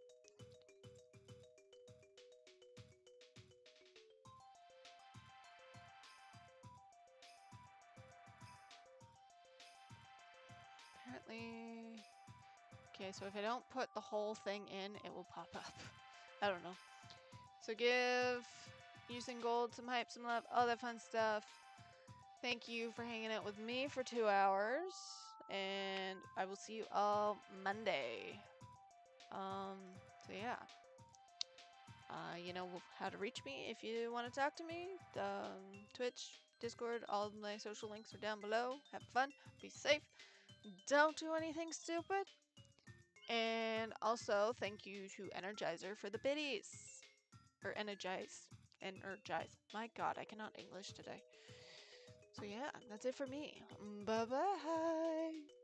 Apparently... Okay, so if I don't put the whole thing in, it will pop up. I don't know. So give Usain Gold some hype, some love, all that fun stuff. Thank you for hanging out with me for two hours. And I will see you all Monday. Um, so yeah. Uh, you know how to reach me if you want to talk to me. Um, Twitch, Discord, all of my social links are down below. Have fun, be safe, don't do anything stupid. And also, thank you to Energizer for the biddies. Or Energize. Energize. My god, I cannot English today. So yeah, that's it for me. Bye-bye.